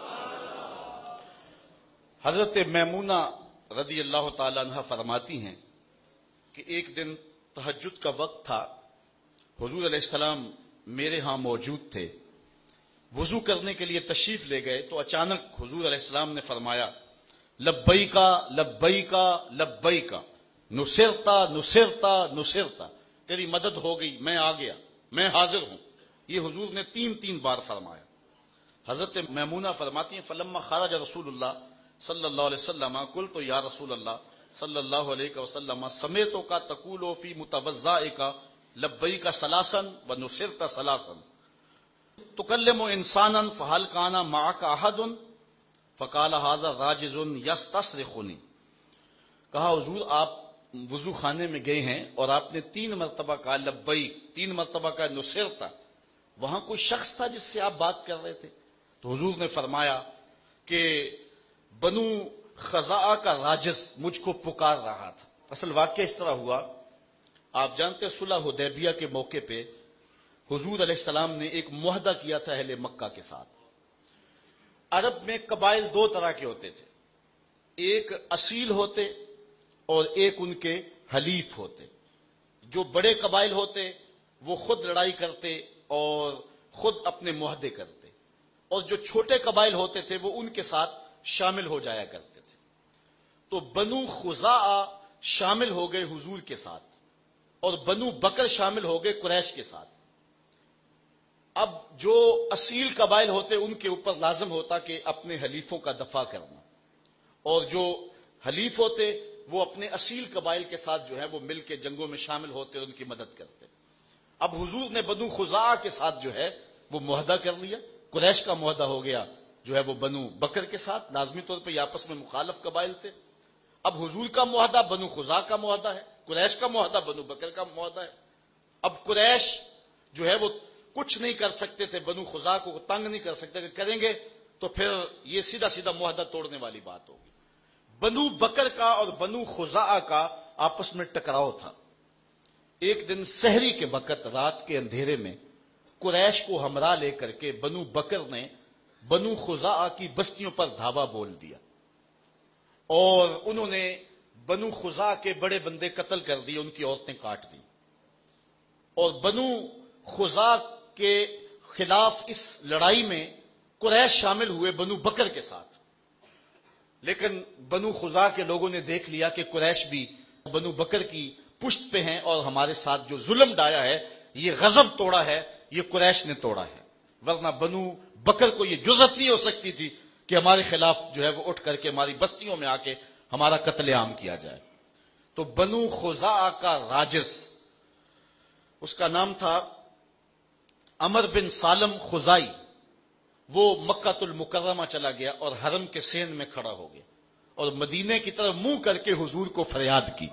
حضرت میمونہ رضی اللہ تعالی عنہ فرماتی ہیں کہ ایک دن تہجد کا وقت تھا، حضور علیہ السلام میرے ہاں موجود تھے، وضو کرنے کے لیے تشریف لے گئے تو اچانک حضور علیہ السلام نے فرمایا لبیکا لبیکا لبیکا نصرتا نصرتا نصرتا، تیری مدد ہو گئی، میں آ گیا، میں حاضر ہوں. یہ حضور نے تین بار فرمایا. حضرت میمونہ فرماتی ہیں فلما خرج رسول اللہ صلی اللہ علیہ وسلم قلت یا رسول اللہ صلی اللہ علیہ وسلم سمیتو کا تقولو فی متوضائک لبیک ثلاثا و نصرت ثلاثا تکلم انسانا فهل کان معک احد فقال ھذا راجز یستصرخنی، کہا حضور آپ وضو خانے میں گئے ہیں اور آپ نے 3 مرتبہ کہا لبیک، 3 مرتبہ کہا نصرت، وہاں کوئی شخص تھا جس سے آپ بات کر رہے تھے؟ تو حضور نے فرمایا کہ بنو خزاعہ کا راجز مجھ کو پکار رہا تھا۔ اصل واقعہ اس طرح ہوا، آپ جانتے صلح حدیبیہ کے موقع پہ حضور علیہ السلام نے ایک معاہدہ کیا تھا اہل مکہ کے ساتھ۔ عرب میں قبائل 2 طرح کے ہوتے تھے، ایک اصیل ہوتے اور ایک ان کے حلیف ہوتے۔ جو بڑے قبائل ہوتے وہ خود لڑائی کرتے اور خود اپنے معاہدے کرتے، اور جو چھوٹے قبائل ہوتے تھے وہ ان کے ساتھ شامل ہو جایا کرتے تھے۔ تو بنو خزاعہ شامل ہو گئے حضور کے ساتھ اور بنو بکر شامل ہو گئے قریش کے ساتھ۔ اب جو اصیل قبائل ہوتے ان کے اوپر لازم ہوتا کہ اپنے حلیفوں کا دفاع کرنا، اور جو حلیف ہوتے وہ اپنے اصیل قبائل کے ساتھ جو ہے وہ مل کے جنگوں میں شامل ہوتے اور ان کی مدد کرتے۔ اب حضور نے بنو خزاعہ کے ساتھ جو ہے وہ معاہدہ کر لیا، قریش کا معاہدہ ہو گیا جو ہے وہ بنو بکر کے ساتھ، لازمی طور پہ یہ آپس میں مخالف قبائل تھے۔ اب حضور کا معاہدہ بنو خزاعہ کا معاہدہ ہے، قریش کا معاہدہ بنو بکر کا معاہدہ ہے۔ اب قریش جو ہے وہ کچھ نہیں کر سکتے تھے، بنو خزاعہ کو تنگ نہیں کر سکتے، کہ کریں گے تو پھر یہ سیدھا سیدھا معاہدہ توڑنے والی بات ہوگی۔ بنو بکر کا اور بنو خزاعہ کا آپس میں ٹکراؤ تھا۔ ایک دن سحری کے وقت رات کے اندھیرے میں قریش کو ہمراہ لے کر کے بنو بکر نے بنو خزاعہ کی بستیوں پر دھاوا بول دیا، اور انہوں نے بنو خزاعہ کے بڑے بندے قتل کر دیے، ان کی عورتیں کاٹ دی، اور بنو خزاعہ کے خلاف اس لڑائی میں قریش شامل ہوئے بنو بکر کے ساتھ۔ لیکن بنو خزاعہ کے لوگوں نے دیکھ لیا کہ قریش بھی بنو بکر کی پشت پہ ہیں، اور ہمارے ساتھ جو ظلم ڈایا ہے، یہ غضب توڑا ہے، یہ قریش نے توڑا ہے، ورنہ بنو بکر کو یہ جرأت نہیں ہو سکتی تھی کہ ہمارے خلاف جو ہے وہ اٹھ کر کے ہماری بستیوں میں آ کے ہمارا قتل عام کیا جائے۔ تو بنو خزاعہ کا راجس، اس کا نام تھا عمر بن سالم خزائی، وہ مکہ المکرمہ چلا گیا اور حرم کے سین میں کھڑا ہو گیا اور مدینے کی طرف منہ کر کے حضور کو فریاد کی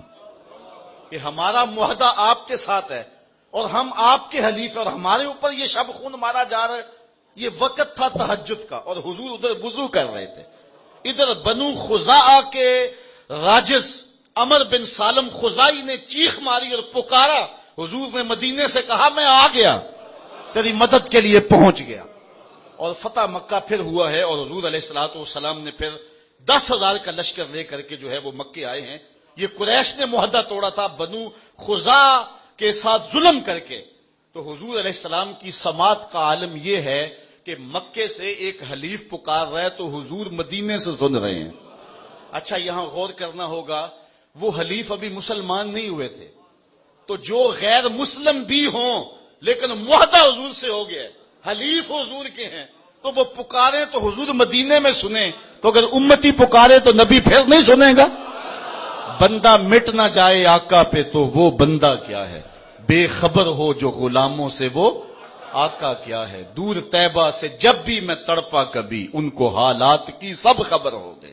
کہ ہمارا معاہدہ آپ کے ساتھ ہے اور ہم آپ کے حلیف ہیں، اور ہمارے اوپر یہ شب خون مارا جا رہا ہے۔ یہ وقت تھا تہجد کا اور حضور ادھر وضو کر رہے تھے، ادھر بنو خزاعہ کے راجس عمر بن سالم خزائی نے چیخ ماری اور پکارا، حضور نے مدینے سے کہا میں آ گیا، تیری مدد کے لیے پہنچ گیا، اور فتح مکہ پھر ہوا ہے، اور حضور علیہ الصلوۃ والسلام نے پھر 10,000 کا لشکر لے کر کے جو ہے وہ مکے آئے ہیں۔ یہ قریش نے معاہدہ توڑا تھا بنو خزاعہ کے ساتھ ظلم کر کے۔ تو حضور علیہ السلام کی سماعت کا عالم یہ ہے کہ مکے سے ایک حلیف پکار رہا ہے تو حضور مدینے سے سن رہے ہیں۔ اچھا یہاں غور کرنا ہوگا، وہ حلیف ابھی مسلمان نہیں ہوئے تھے، تو جو غیر مسلم بھی ہوں لیکن معاہدہ حضور سے ہو گیا ہے، حلیف حضور کے ہیں، تو وہ پکارے تو حضور مدینے میں سنیں، تو اگر امتی پکارے تو نبی پھر نہیں سنے گا؟ بندہ مٹ نہ جائے آقا پہ تو وہ بندہ کیا ہے، بے خبر ہو جو غلاموں سے وہ آقا کیا ہے، دور طیبہ سے جب بھی میں تڑپا کبھی ان کو حالات کی سب خبر ہو گئے۔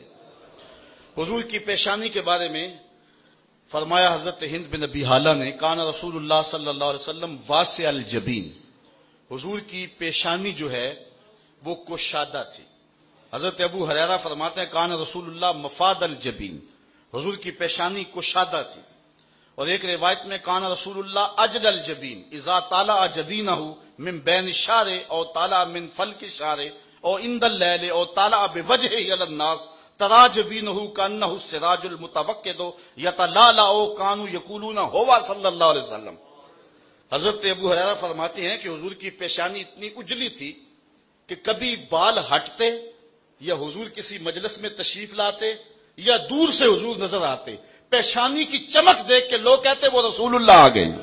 حضور کی پیشانی کے بارے میں فرمایا حضرت ہند بن ابی حالہ نے، کان رسول اللہ صلی اللہ علیہ وسلم واسع الجبین، حضور کی پیشانی جو ہے وہ کشادہ تھی۔ حضرت ابو ہریرہ فرماتے ہیں کان رسول اللہ مفاد الجبین، حضور کی پیشانی کشادہ تھی۔ اور ایک روایت میں کان رسول اللہ اجل الجبین اذا طالع جبینہ من بین الشعر او طالع من فلک الشعر او عند اللیل او طالع بوجهه علی الناس ترا جبینہ کانہ السراج المتوقد یتلالع کانوا یقولون ہوا صلی اللہ علیہ وسلم۔ حضرت ابو ہریرہ فرماتے ہیں کہ حضور کی پیشانی اتنی اجلی تھی کہ کبھی بال ہٹتے یا حضور کسی مجلس میں تشریف لاتے یا دور سے حضور نظر آتے، پیشانی کی چمک دیکھ کے لوگ کہتے وہ رسول اللہ آ گئے۔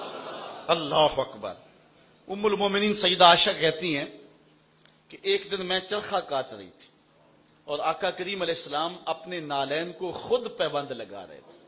اللہ اکبر۔ ام المومنین سیدہ عائشہ کہتی ہیں کہ ایک دن میں چرخہ کاٹ رہی تھی اور آقا کریم علیہ السلام اپنے نالین کو خود پیبند لگا رہے تھے،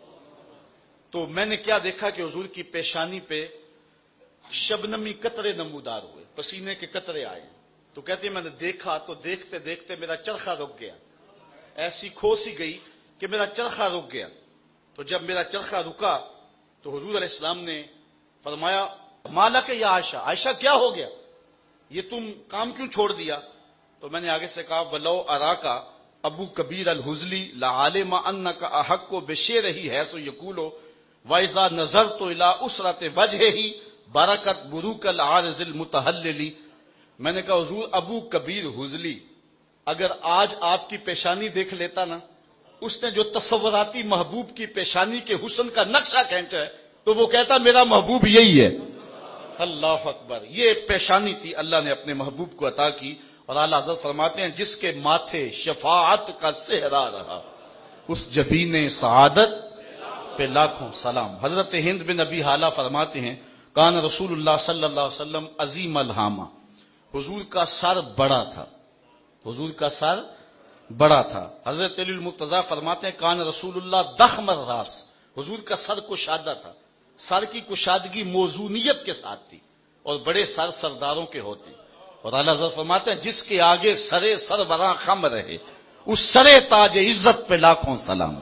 تو میں نے کیا دیکھا کہ حضور کی پیشانی پہ شبنمی قطرے نمودار ہوئے، پسینے کے قطرے آئے، تو کہتی ہے میں نے دیکھا تو دیکھتے دیکھتے میرا چرخا رک گیا، ایسی کھو سی گئی کہ میرا چرخا رک گیا۔ تو جب میرا چرخا رکا تو حضور علیہ السلام نے فرمایا مالک یا عائشہ، عائشہ کیا ہو گیا، یہ تم کام کیوں چھوڑ دیا؟ تو میں نے آگے سے کہا ولو اراکا ابو کبیر الحزلی لعالم انک احق بشیرہ حیث یقول واذا نظرت الی اسرۃ وجہہ برکت بروک العارض المتحلل۔ میں نے کہا حضور ابو کبیر حزلی اگر آج آپ کی پیشانی دیکھ لیتا نا، اس نے جو تصوراتی محبوب کی پیشانی کے حسن کا نقشہ کھینچا ہے تو وہ کہتا میرا محبوب یہی ہے۔ اللہ اکبر، یہ پیشانی تھی اللہ نے اپنے محبوب کو عطا کی۔ اور اعلیٰ حضرت فرماتے ہیں جس کے ماتھے شفاعت کا صحرا رہا اس جبین سعادت پہ لاکھوں سلام۔ حضرت ہند بن ابی حالہ فرماتے ہیں کان رسول اللہ صلی اللہ علیہ وسلم عظیم الہامہ، حضور کا سر بڑا تھا، حضور کا سر بڑا تھا۔ حضرت علی المرتضیٰ فرماتے ہیں کان رسول اللہ ضخم الراس، حضور کا سر کشادہ تھا، سر کی کشادگی موزونیت کے ساتھ تھی، اور بڑے سر سرداروں کے ہوتے۔ اور اعلیٰ حضرت فرماتے ہیں جس کے آگے سرے سربراہ خم رہے اس سرے تاج عزت پہ لاکھوں سلام۔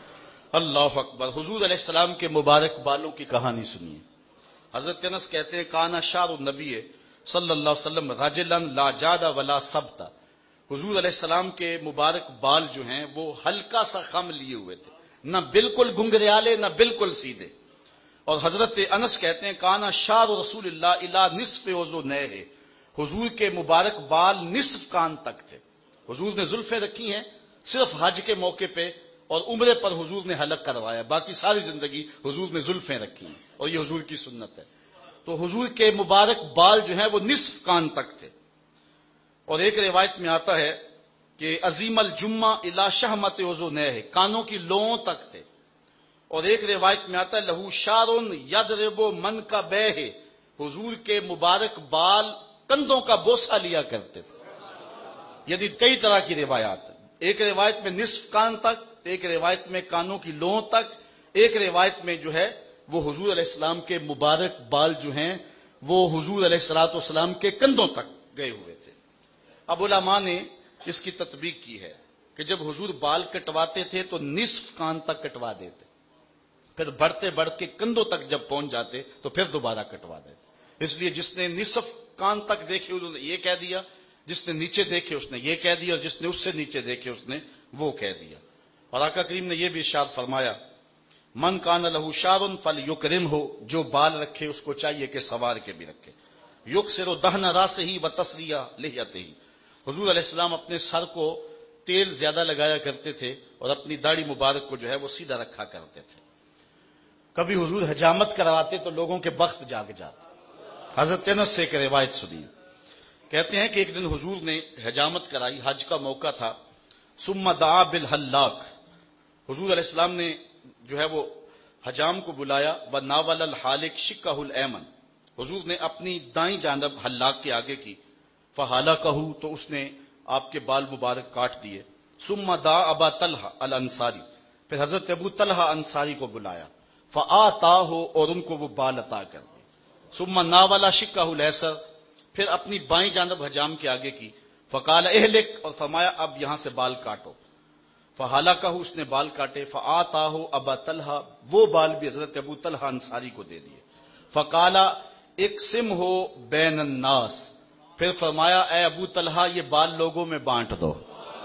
اللہ اکبر۔ حضور علیہ السلام کے مبارک بالوں کی کہانی سنیے۔ حضرت انس کہتے ہیں کانا شعر النبی صلی اللہ علیہ وسلم رجلا لا جاد ولا سبتا، حضور علیہ السلام کے مبارک بال جو ہیں وہ ہلکا سا خم لیے ہوئے تھے، نہ بالکل گنگریالے نہ بالکل سیدھے۔ اور حضرت انس کہتے ہیں کانا شعر رسول اللہ الا نصف اذنیہ، حضور کے مبارک بال نصف کان تک تھے۔ حضور نے زلفیں رکھی ہیں صرف حج کے موقع پہ اور عمرے پر حضور نے حلق کروایا، باقی ساری زندگی حضور نے زلفیں رکھی ہیں، اور یہ حضور کی سنت ہے۔ تو حضور کے مبارک بال جو ہیں وہ نصف کان تک تھے۔ اور ایک روایت میں آتا ہے کہ عظیم الجمہ الی شہمت اذنیہ، کانوں کی لوؤں تک تھے۔ اور ایک روایت میں آتا ہے لہو شعر یضرب منکبیہ، حضور کے مبارک بال کندھوں کا بوسہ لیا کرتے تھے۔ یعنی کئی طرح کی روایات، ایک روایت میں نصف کان تک، ایک روایت میں کانوں کی لوؤں تک، ایک روایت میں جو ہے وہ حضور علیہ السلام کے مبارک بال جو ہیں وہ حضور علیہ الصلوۃ والسلام کے کندھوں تک گئے ہوئے تھے۔ اب علماء نے اس کی تطبیق کی ہے کہ جب حضور بال کٹواتے تھے تو نصف کان تک کٹوا دیتے، پھر بڑھتے بڑھ کے کندھوں تک جب پہنچ جاتے تو پھر دوبارہ کٹوا دیتے۔ اس لیے جس نے نصف کان تک دیکھے انہوں نے یہ کہہ دیا، جس نے نیچے دیکھے اس نے یہ کہہ دیا، اور جس نے اس سے نیچے دیکھے اس نے وہ کہہ دیا۔ اور آقا کریم نے یہ بھی ارشاد فرمایا من کان لہ شعر فلیکرمہ، جو بال رکھے اس کو چاہیے کہ سوار کے بھی رکھے۔ یکسر دہن راسہ وتسریہ لحیتہ، حضور علیہ السلام اپنے سر کو تیل زیادہ لگایا کرتے تھے اور اپنی داڑھی مبارک کو جو ہے وہ سیدھا رکھا کرتے تھے۔ کبھی حضور حجامت کرواتے تو لوگوں کے بخت جاگ جاتے۔ حضرت انس سے ایک روایت سنیے، کہتے ہیں کہ ایک دن حضور نے حجامت کرائی، حج کا موقع تھا۔ ثم دعا بالحلاق، حضور علیہ السلام نے جو ہے وہ حجام کو بلایا، وناول الحالق شقہ الایمن، حضور نے اپنی دائیں جانب حلاق کے آگے کی، فحلقہ، تو اس نے آپ کے بال مبارک کاٹ دیے۔ ثم دعا ابا طلحہ الانصاری، پھر حضرت ابو طلحہ انصاری کو بلایا، فآتاہ، اور ان کو وہ بال عطا کر دیے۔ ثم ناول شقہ الیسر، پھر اپنی بائیں جانب حجام کے آگے کی، فقال اہلک، اور فرمایا اب یہاں سے بال کاٹو۔ فحلقہ، اس نے بال کاٹے، فآتاہ ابا طلحہ، وہ بال بھی حضرت ابو طلحہ انصاری کو دے دیے۔ فقال اقسمہ بین الناس، پھر فرمایا اے ابو طلحہ یہ بال لوگوں میں بانٹ دو۔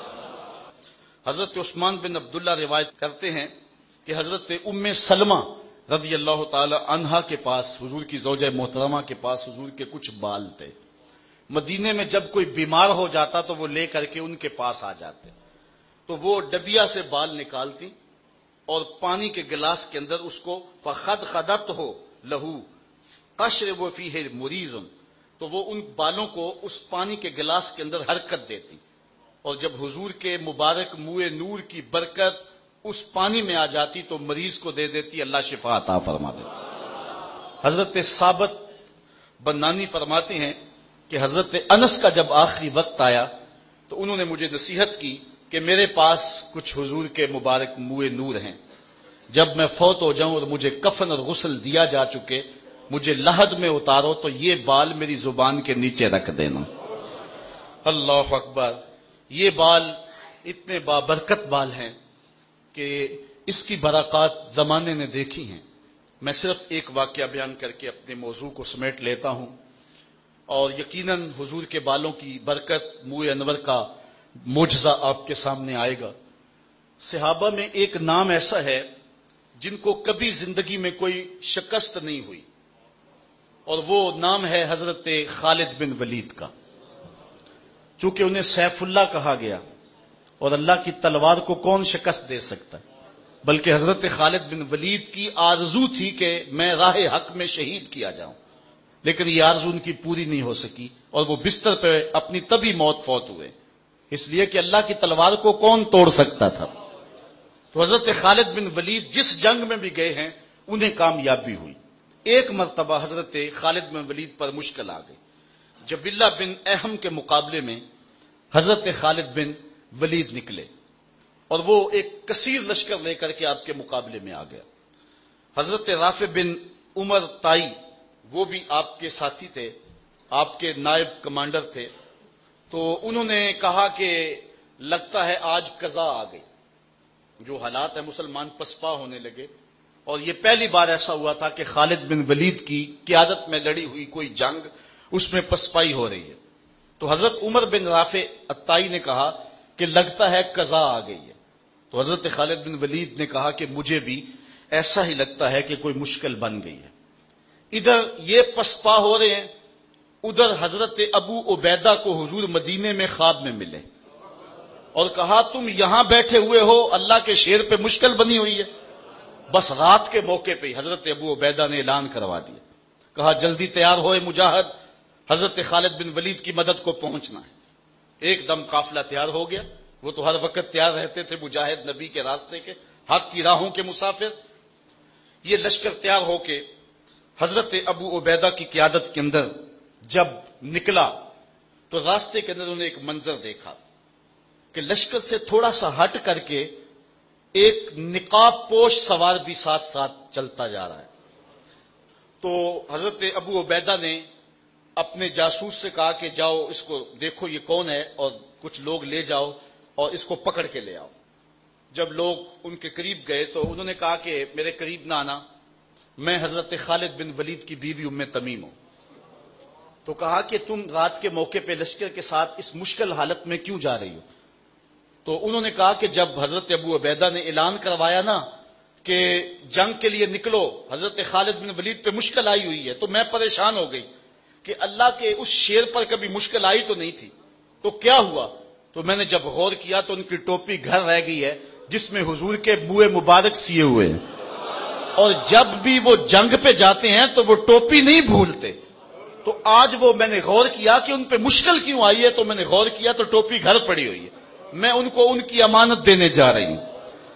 حضرت عثمان بن عبداللہ روایت کرتے ہیں کہ حضرت ام سلمہ رضی اللہ تعالی عنہا کے پاس، حضور کی زوجہ محترمہ کے پاس حضور کے کچھ بال تھے۔ مدینے میں جب کوئی بیمار ہو جاتا تو وہ لے کر کے ان کے پاس آ جاتے، تو وہ ڈبیا سے بال نکالتی اور پانی کے گلاس کے اندر اس کو فخدخدتہ لہو قشرب فیہ مریض، تو وہ ان بالوں کو اس پانی کے گلاس کے اندر حرکت دیتی، اور جب حضور کے مبارک منہ نور کی برکت اس پانی میں آ جاتی تو مریض کو دے دیتی، اللہ شفا عطا فرما دے۔ حضرت ثابت بنانی فرماتے ہیں کہ حضرت انس کا جب آخری وقت آیا تو انہوں نے مجھے نصیحت کی کہ میرے پاس کچھ حضور کے مبارک منہ نور ہیں، جب میں فوت ہو جاؤں اور مجھے کفن اور غسل دیا جا چکے، مجھے لحد میں اتارو تو یہ بال میری زبان کے نیچے رکھ دینا۔ اللہ اکبر. یہ بال اتنے بابرکت بال ہیں کہ اس کی برکات زمانے نے دیکھی ہیں. میں صرف ایک واقعہ بیان کر کے اپنے موضوع کو سمیٹ لیتا ہوں، اور یقیناً حضور کے بالوں کی برکت، موئے انور کا معجزہ آپ کے سامنے آئے گا. صحابہ میں ایک نام ایسا ہے جن کو کبھی زندگی میں کوئی شکست نہیں ہوئی، اور وہ نام ہے حضرت خالد بن ولید کا. چونکہ انہیں سیف اللہ کہا گیا، اور اللہ کی تلوار کو کون شکست دے سکتا ہے، بلکہ حضرت خالد بن ولید کی آرزو تھی کہ میں راہ حق میں شہید کیا جاؤں، لیکن یہ آرزو ان کی پوری نہیں ہو سکی، اور وہ بستر پہ اپنی طبی موت فوت ہوئے، اس لیے کہ اللہ کی تلوار کو کون توڑ سکتا تھا. تو حضرت خالد بن ولید جس جنگ میں بھی گئے ہیں انہیں کامیابی ہوئی. ایک مرتبہ حضرت خالد بن ولید پر مشکل آ گئی. جبلہ بن اہم کے مقابلے میں حضرت خالد بن ولید نکلے، اور وہ ایک کثیر لشکر لے کر کے آپ کے مقابلے میں آ گیا. حضرت رافع بن عمر تائی وہ بھی آپ کے ساتھی تھے، آپ کے نائب کمانڈر تھے. تو انہوں نے کہا کہ لگتا ہے آج قضا آ گئی، جو حالات ہیں مسلمان پسپا ہونے لگے، اور یہ پہلی بار ایسا ہوا تھا کہ خالد بن ولید کی قیادت میں لڑی ہوئی کوئی جنگ اس میں پسپائی ہو رہی ہے. تو حضرت عمر بن رافع الطائی نے کہا کہ لگتا ہے قضا آ گئی ہے. تو حضرت خالد بن ولید نے کہا کہ مجھے بھی ایسا ہی لگتا ہے کہ کوئی مشکل بن گئی ہے. ادھر یہ پسپا ہو رہے ہیں، ادھر حضرت ابو عبیدہ کو حضور مدینے میں خواب میں ملے اور کہا تم یہاں بیٹھے ہوئے ہو، اللہ کے شیر پہ مشکل بنی ہوئی ہے. بس رات کے موقع پہ حضرت ابو عبیدہ نے اعلان کروا دیا، کہا جلدی تیار ہوئے مجاہد، حضرت خالد بن ولید کی مدد کو پہنچنا ہے. ایک دم قافلہ تیار ہو گیا. وہ تو ہر وقت تیار رہتے تھے، مجاہد نبی کے راستے کے، حق کی راہوں کے مسافر. یہ لشکر تیار ہو کے حضرت ابو عبیدہ کی قیادت کے اندر جب نکلا تو راستے کے اندر انہوں نے ایک منظر دیکھا کہ لشکر سے تھوڑا سا ہٹ کر کے ایک نقاب پوش سوار بھی ساتھ ساتھ چلتا جا رہا ہے. تو حضرت ابو عبیدہ نے اپنے جاسوس سے کہا کہ جاؤ اس کو دیکھو یہ کون ہے، اور کچھ لوگ لے جاؤ اور اس کو پکڑ کے لے آؤ. جب لوگ ان کے قریب گئے تو انہوں نے کہا کہ میرے قریب نہ آنا، میں حضرت خالد بن ولید کی بیوی ام تمیم ہوں. تو کہا کہ تم رات کے موقع پہ لشکر کے ساتھ اس مشکل حالت میں کیوں جا رہی ہو؟ تو انہوں نے کہا کہ جب حضرت ابو عبیدہ نے اعلان کروایا نا کہ جنگ کے لیے نکلو، حضرت خالد بن ولید پہ مشکل آئی ہوئی ہے، تو میں پریشان ہو گئی کہ اللہ کے اس شیر پر کبھی مشکل آئی تو نہیں تھی، تو کیا ہوا؟ تو میں نے جب غور کیا تو ان کی ٹوپی گھر رہ گئی ہے جس میں حضور کے منہ مبارک سیے ہوئے ہیں، اور جب بھی وہ جنگ پہ جاتے ہیں تو وہ ٹوپی نہیں بھولتے. تو آج وہ میں نے غور کیا کہ ان پہ مشکل کیوں آئی ہے، تو میں نے غور کیا تو ٹوپی گھر پڑی ہوئی ہے، میں ان کو ان کی امانت دینے جا رہی ہوں.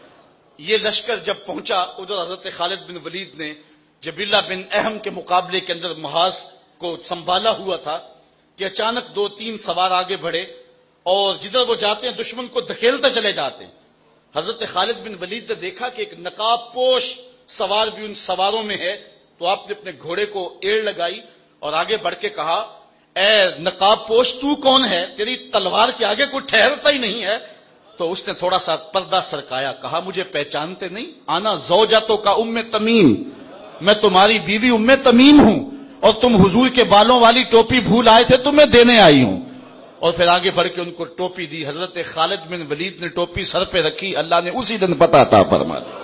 یہ لشکر جب پہنچا، ادھر حضرت خالد بن ولید نے جبلہ بن اہم کے مقابلے کے اندر محاذ کو سنبھالا ہوا تھا کہ اچانک 2-3 سوار آگے بڑھے اور جدھر وہ جاتے ہیں دشمن کو دھکیلتے چلے جاتے ہیں. حضرت خالد بن ولید نے دیکھا کہ ایک نقاب پوش سوار بھی ان سواروں میں ہے، تو آپ نے اپنے گھوڑے کو ایڑ لگائی اور آگے بڑھ کے کہا اے نقاب پوش تو کون ہے، تیری تلوار کے آگے کوئی ٹھہرتا ہی نہیں ہے. تو اس نے تھوڑا سا پردہ سرکایا، کہا مجھے پہچانتے نہیں؟ آنا زوجتو کا ام تمیم، میں تمہاری بیوی ام تمیم ہوں، اور تم حضور کے بالوں والی ٹوپی بھول آئے تھے، تمہیں دینے آئی ہوں. اور پھر آگے بڑھ کے ان کو ٹوپی دی. حضرت خالد بن ولید نے ٹوپی سر پہ رکھی، اللہ نے اسی دن پتہ عطا فرما دی.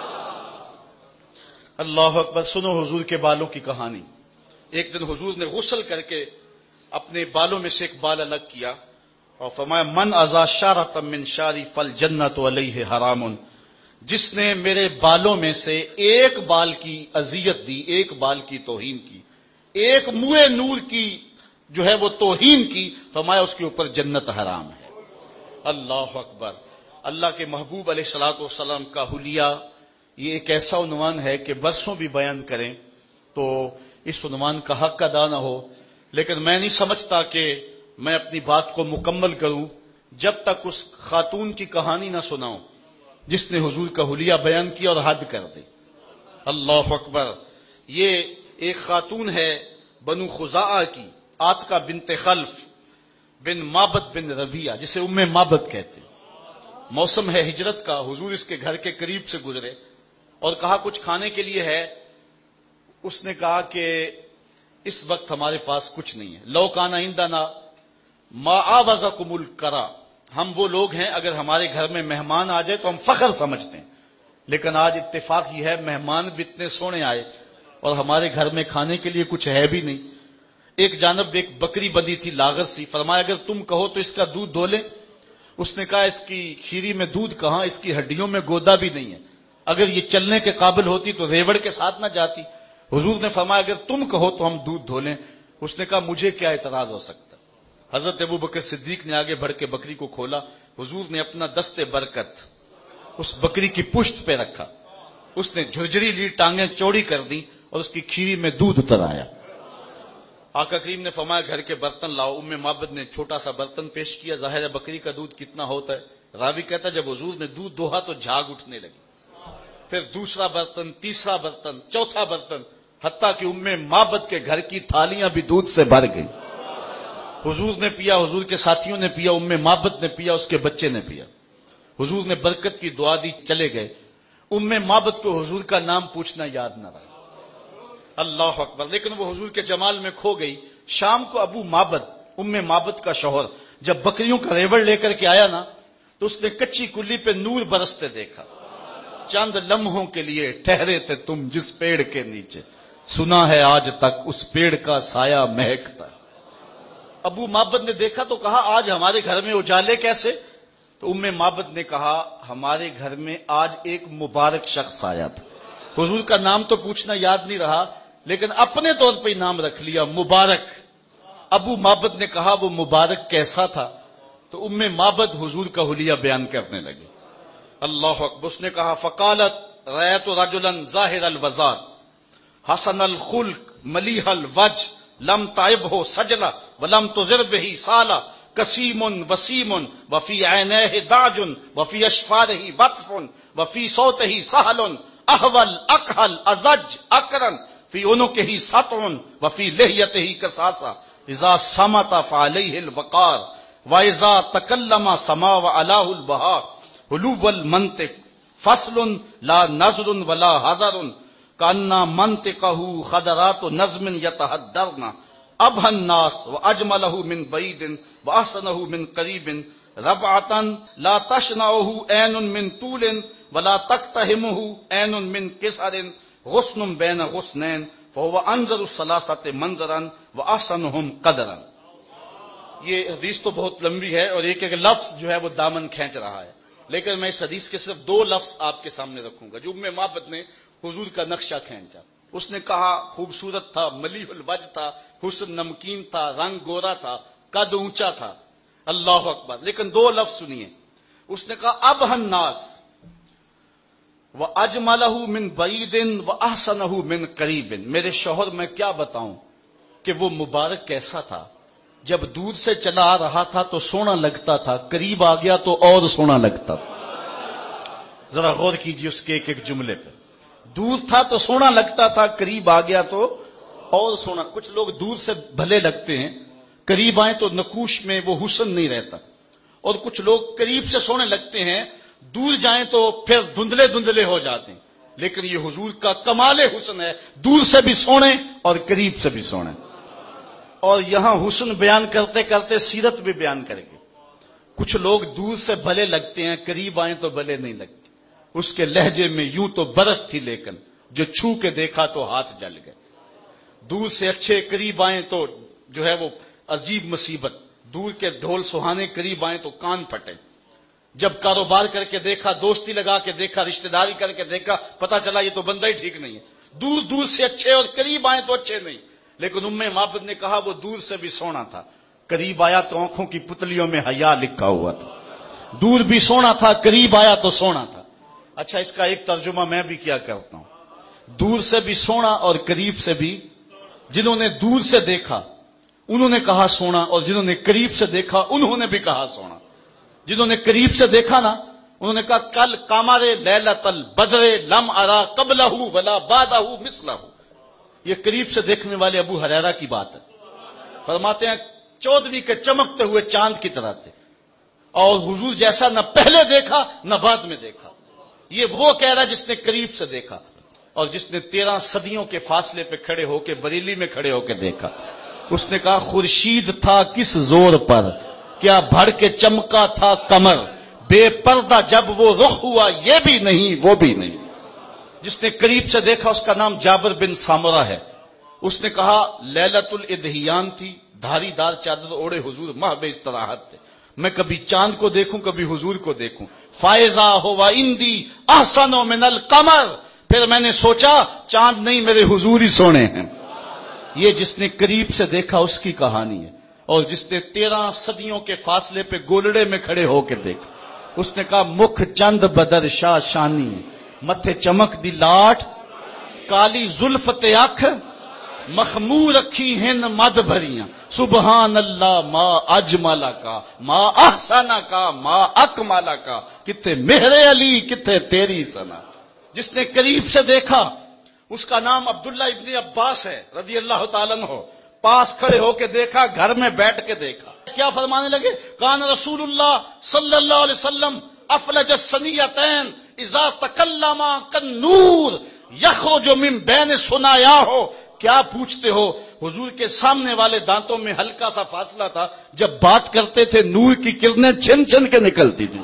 اللہ اکبر. سنو حضور کے بالوں کی کہانی. ایک دن حضور نے غسل کر کے اپنے بالوں میں سے ایک بال الگ کیا اور فرمایا من ازا شارۃ من شاری فالجنۃ علیہ حرام، جس نے میرے بالوں میں سے ایک بال کی اذیت دی، ایک بال کی توہین کی، ایک منہ نور کی جو ہے وہ توہین کی، فرمایا اس کے اوپر جنت حرام ہے. اللہ اکبر. اللہ کے محبوب علیہ الصلوۃ والسلام کا حلیہ یہ ایک ایسا عنوان ہے کہ برسوں بھی بیان کریں تو اس عنوان کا حق ادا نہ ہو، لیکن میں نہیں سمجھتا کہ میں اپنی بات کو مکمل کروں جب تک اس خاتون کی کہانی نہ سناؤں جس نے حضور کا حلیہ بیان کیا اور حد کر دی. اللہ اکبر. یہ ایک خاتون ہے بنو خزاعہ کی، آتکا بنت خلف. بن معبد بن ربیعہ، جسے ام معبد کہتے ہیں۔ موسم ہے ہجرت کا، حضور اس کے گھر کے قریب سے گزرے اور کہا کچھ کھانے کے لیے ہے؟ اس نے کہا کہ اس وقت ہمارے پاس کچھ نہیں ہے۔ لو کان عندنا ما آوزکم الکرا، ہم وہ لوگ ہیں اگر ہمارے گھر میں مہمان آ جائے تو ہم فخر سمجھتے ہیں، لیکن آج اتفاق یہ ہے مہمان بھی اتنے سونے آئے اور ہمارے گھر میں کھانے کے لیے کچھ ہے بھی نہیں۔ ایک جانب ایک بکری بندھی تھی لاغر سی، فرمایا اگر تم کہو تو اس کا دودھ دو لیں۔ اس نے کہا اس کی کھیری میں دودھ کہاں، اس کی ہڈیوں میں گودا بھی نہیں ہے، اگر یہ چلنے کے قابل ہوتی تو ریوڑ کے ساتھ نہ جاتی۔ حضور نے فرمایا اگر تم کہو تو ہم دودھ دھو لیں۔ اس نے کہا مجھے کیا اعتراض ہو سکتا۔ حضرت ابو بکر صدیق نے آگے بڑھ کے بکری کو کھولا، حضور نے اپنا دست برکت اس بکری کی پشت پہ رکھا، اس نے جھرجری لی، ٹانگیں چوڑی کر دی اور اس کی کھیری میں دودھ اتر آیا۔ آقا کریم نے فرمایا گھر کے برتن لاؤ۔ ام معبد نے چھوٹا سا برتن پیش کیا، ظاہر ہے بکری کا دودھ کتنا ہوتا ہے، راوی کہتا ہے جب حضور نے دودھ دوہا تو جھاگ اٹھنے لگی۔ پھر دوسرا برتن، تیسرا برتن، چوتھا برتن، حتیٰ کہ ام معبد کے گھر کی تھالیاں بھی دودھ سے بھر گئی۔ حضور نے پیا، حضور کے ساتھیوں نے پیا، ام معبد نے پیا، اس کے بچے نے پیا۔ حضور نے برکت کی دعا دی، چلے گئے۔ ام معبد کو حضور کا نام پوچھنا یاد نہ رہا۔ اللہ اکبر، لیکن وہ حضور کے جمال میں کھو گئی۔ شام کو ابو معبد، ام معبد کا شوہر، جب بکریوں کا ریوڑ لے کر کے آیا نا تو اس نے کچی کلی پہ نور برستے دیکھا۔ چند لمحوں کے لیے ٹھہرے تھے تم جس پیڑ کے نیچے، سنا ہے آج تک اس پیڑ کا سایہ مہکتا۔ ابو معبد نے دیکھا تو کہا آج ہمارے گھر میں اجالے کیسے؟ تو ام معبد نے کہا ہمارے گھر میں آج ایک مبارک شخص آیا تھا۔ حضور کا نام تو پوچھنا یاد نہیں رہا، لیکن اپنے طور پہ نام رکھ لیا مبارک۔ ابو معبد نے کہا وہ مبارک کیسا تھا؟ تو ام معبد حضور کا حلیہ بیان کرنے لگے۔ اللہ اکبر، اس نے کہا فقالت رأیت رجلا ظاہر الوزار حسن الخلق ملیح الوجه لم تعبه سجلہ ولم تضر به سالہ کسیم وسیم وفی عینیہ دعج وفی اشفارہ بطف وفی صوتہ سہل احول اکحل ازج اکرن فی عنقہ سطع وفی لحیتہ کساسہ اذا صمت فعلیہ الوقار واذا تکلم سما وعلاه البہاء حلو المنطق فصل لا نظر ولا حذر کانا منطقہ خضرات نظم یتحدرن ابہ الناس واجملہ من بعید واحسنہ من قریب ربعتا لا تشنعہ عین من طول ولا تقتحمہ عین من قصر غصن بین غصنین فهو انظر الثلاثۃ منظرا واحسنہم قدرا۔ یہ حدیث تو بہت لمبی ہے اور ایک ایک لفظ جو ہے وہ دامن کھینچ رہا ہے، لیکن میں اس حدیث کے صرف دو لفظ آپ کے سامنے رکھوں گا جو ام معبد نے حضور کا نقشہ کھینچا۔ اس نے کہا خوبصورت تھا، ملیح الوجہ تھا، حسن نمکین تھا، رنگ گورا تھا، قد اونچا تھا۔ اللہ اکبر، لیکن دو لفظ سنیے۔ اس نے کہا ابہ الناس وَأَجْمَلَهُ مِن بَعِيدٍ وَأَحْسَنَهُ مِن قَرِيبٍ۔ میرے شوہر میں کیا بتاؤں کہ وہ مبارک کیسا تھا، جب دور سے چلا آ رہا تھا تو سونا لگتا تھا، قریب آ گیا تو اور سونا لگتا تھا۔ ذرا غور کیجیے اس کے ایک ایک جملے پہ، دور تھا تو سونا لگتا تھا، قریب آ گیا تو اور سونا۔ کچھ لوگ دور سے بھلے لگتے ہیں، قریب آئیں تو نقوش میں وہ حسن نہیں رہتا، اور کچھ لوگ قریب سے سونے لگتے ہیں، دور جائیں تو پھر دھندلے دھندلے ہو جاتے ہیں۔ لیکن یہ حضور کا کمال حسن ہے، دور سے بھی سونے اور قریب سے بھی سونے۔ اور یہاں حسن بیان کرتے کرتے سیرت بھی بیان کریں گے۔ کچھ لوگ دور سے بھلے لگتے ہیں، قریب آئیں تو بھلے نہیں لگتے۔ اس کے لہجے میں یوں تو برف تھی، لیکن جو چھو کے دیکھا تو ہاتھ جل گئے۔ دور سے اچھے، قریب آئیں تو جو ہے وہ عجیب مصیبت۔ دور کے ڈھول سہانے، قریب آئیں تو کان پھٹے۔ جب کاروبار کر کے دیکھا، دوستی لگا کے دیکھا، رشتہ داری کر کے دیکھا، پتا چلا یہ تو بندہ ہی ٹھیک نہیں ہے۔ دور دور سے اچھے اور قریب آئیں تو اچھے نہیں۔ لیکن ام معبد نے کہا وہ دور سے بھی سونا تھا، قریب آیا تو آنکھوں کی پتلیوں میں حیا لکھا ہوا تھا۔ دور بھی سونا تھا، قریب آیا تو سونا تھا۔ اچھا، اس کا ایک ترجمہ میں بھی کیا کرتا ہوں، دور سے بھی سونا اور قریب سے بھی۔ جنہوں نے دور سے دیکھا انہوں نے کہا سونا، اور جنہوں نے قریب سے دیکھا انہوں نے بھی کہا سونا۔ جنہوں نے قریب سے دیکھا نا، انہوں نے کہا کل قمر لیلۃ البدر لم ارا قبلہ ولا بعدہ مثلہ۔ یہ قریب سے دیکھنے والے ابو ہریرہ کی بات ہے۔ فرماتے ہیں 14ویں کے چمکتے ہوئے چاند کی طرح تھے، اور حضور جیسا نہ پہلے دیکھا نہ بعد میں دیکھا۔ یہ وہ کہہ رہا جس نے قریب سے دیکھا، اور جس نے 13 صدیوں کے فاصلے پہ کھڑے ہو کے بریلی میں کھڑے ہو کے دیکھا۔ اس نے کہا خورشید تھا کس زور پر، کیا بھڑ کے چمکا تھا قمر، بے پردہ جب وہ رخ ہوا یہ بھی نہیں وہ بھی نہیں۔ جس نے قریب سے دیکھا اس کا نام جابر بن سامرہ ہے۔ اس نے کہا لیلۃ الادھیان تھی، دھاری دار چادر اوڑے حضور محو استراحت تھے، میں کبھی چاند کو دیکھوں کبھی حضور کو دیکھوں۔ فائزہ ہوا اندی احسن من القمر، پھر میں نے سوچا چاند نہیں میرے حضور ہی سونے ہیں۔ یہ جس نے قریب سے دیکھا اس کی کہانی ہے، اور جس نے 13 صدیوں کے فاصلے پہ گولڑے میں کھڑے ہو کے دیکھا، اس نے کہا مکھ چند بدر شاہ شانی، متھے چمک دی لاٹ، کالی زلف تے اکھ، مخمور رکھی ہن مد بھریاں، سبحان اللہ ما اجملا کا ما احسنا کا ما اکملا کا، کتھے مہر علی کتھے تیری ثنا۔ جس نے قریب سے دیکھا اس کا نام عبداللہ ابن عباس ہے رضی اللہ تعالیٰ عنہ۔ پاس کھڑے ہو کے دیکھا، گھر میں بیٹھ کے دیکھا، کیا فرمانے لگے؟ کان رسول اللہ صلی اللہ علیہ وسلم افلج الثنیتین اذا تکلم کالنور یخرج من بین ثنایاہ۔ کیا پوچھتے ہو، حضور کے سامنے والے دانتوں میں ہلکا سا فاصلہ تھا، جب بات کرتے تھے نور کی کرنیں چھن چھن کے نکلتی تھی۔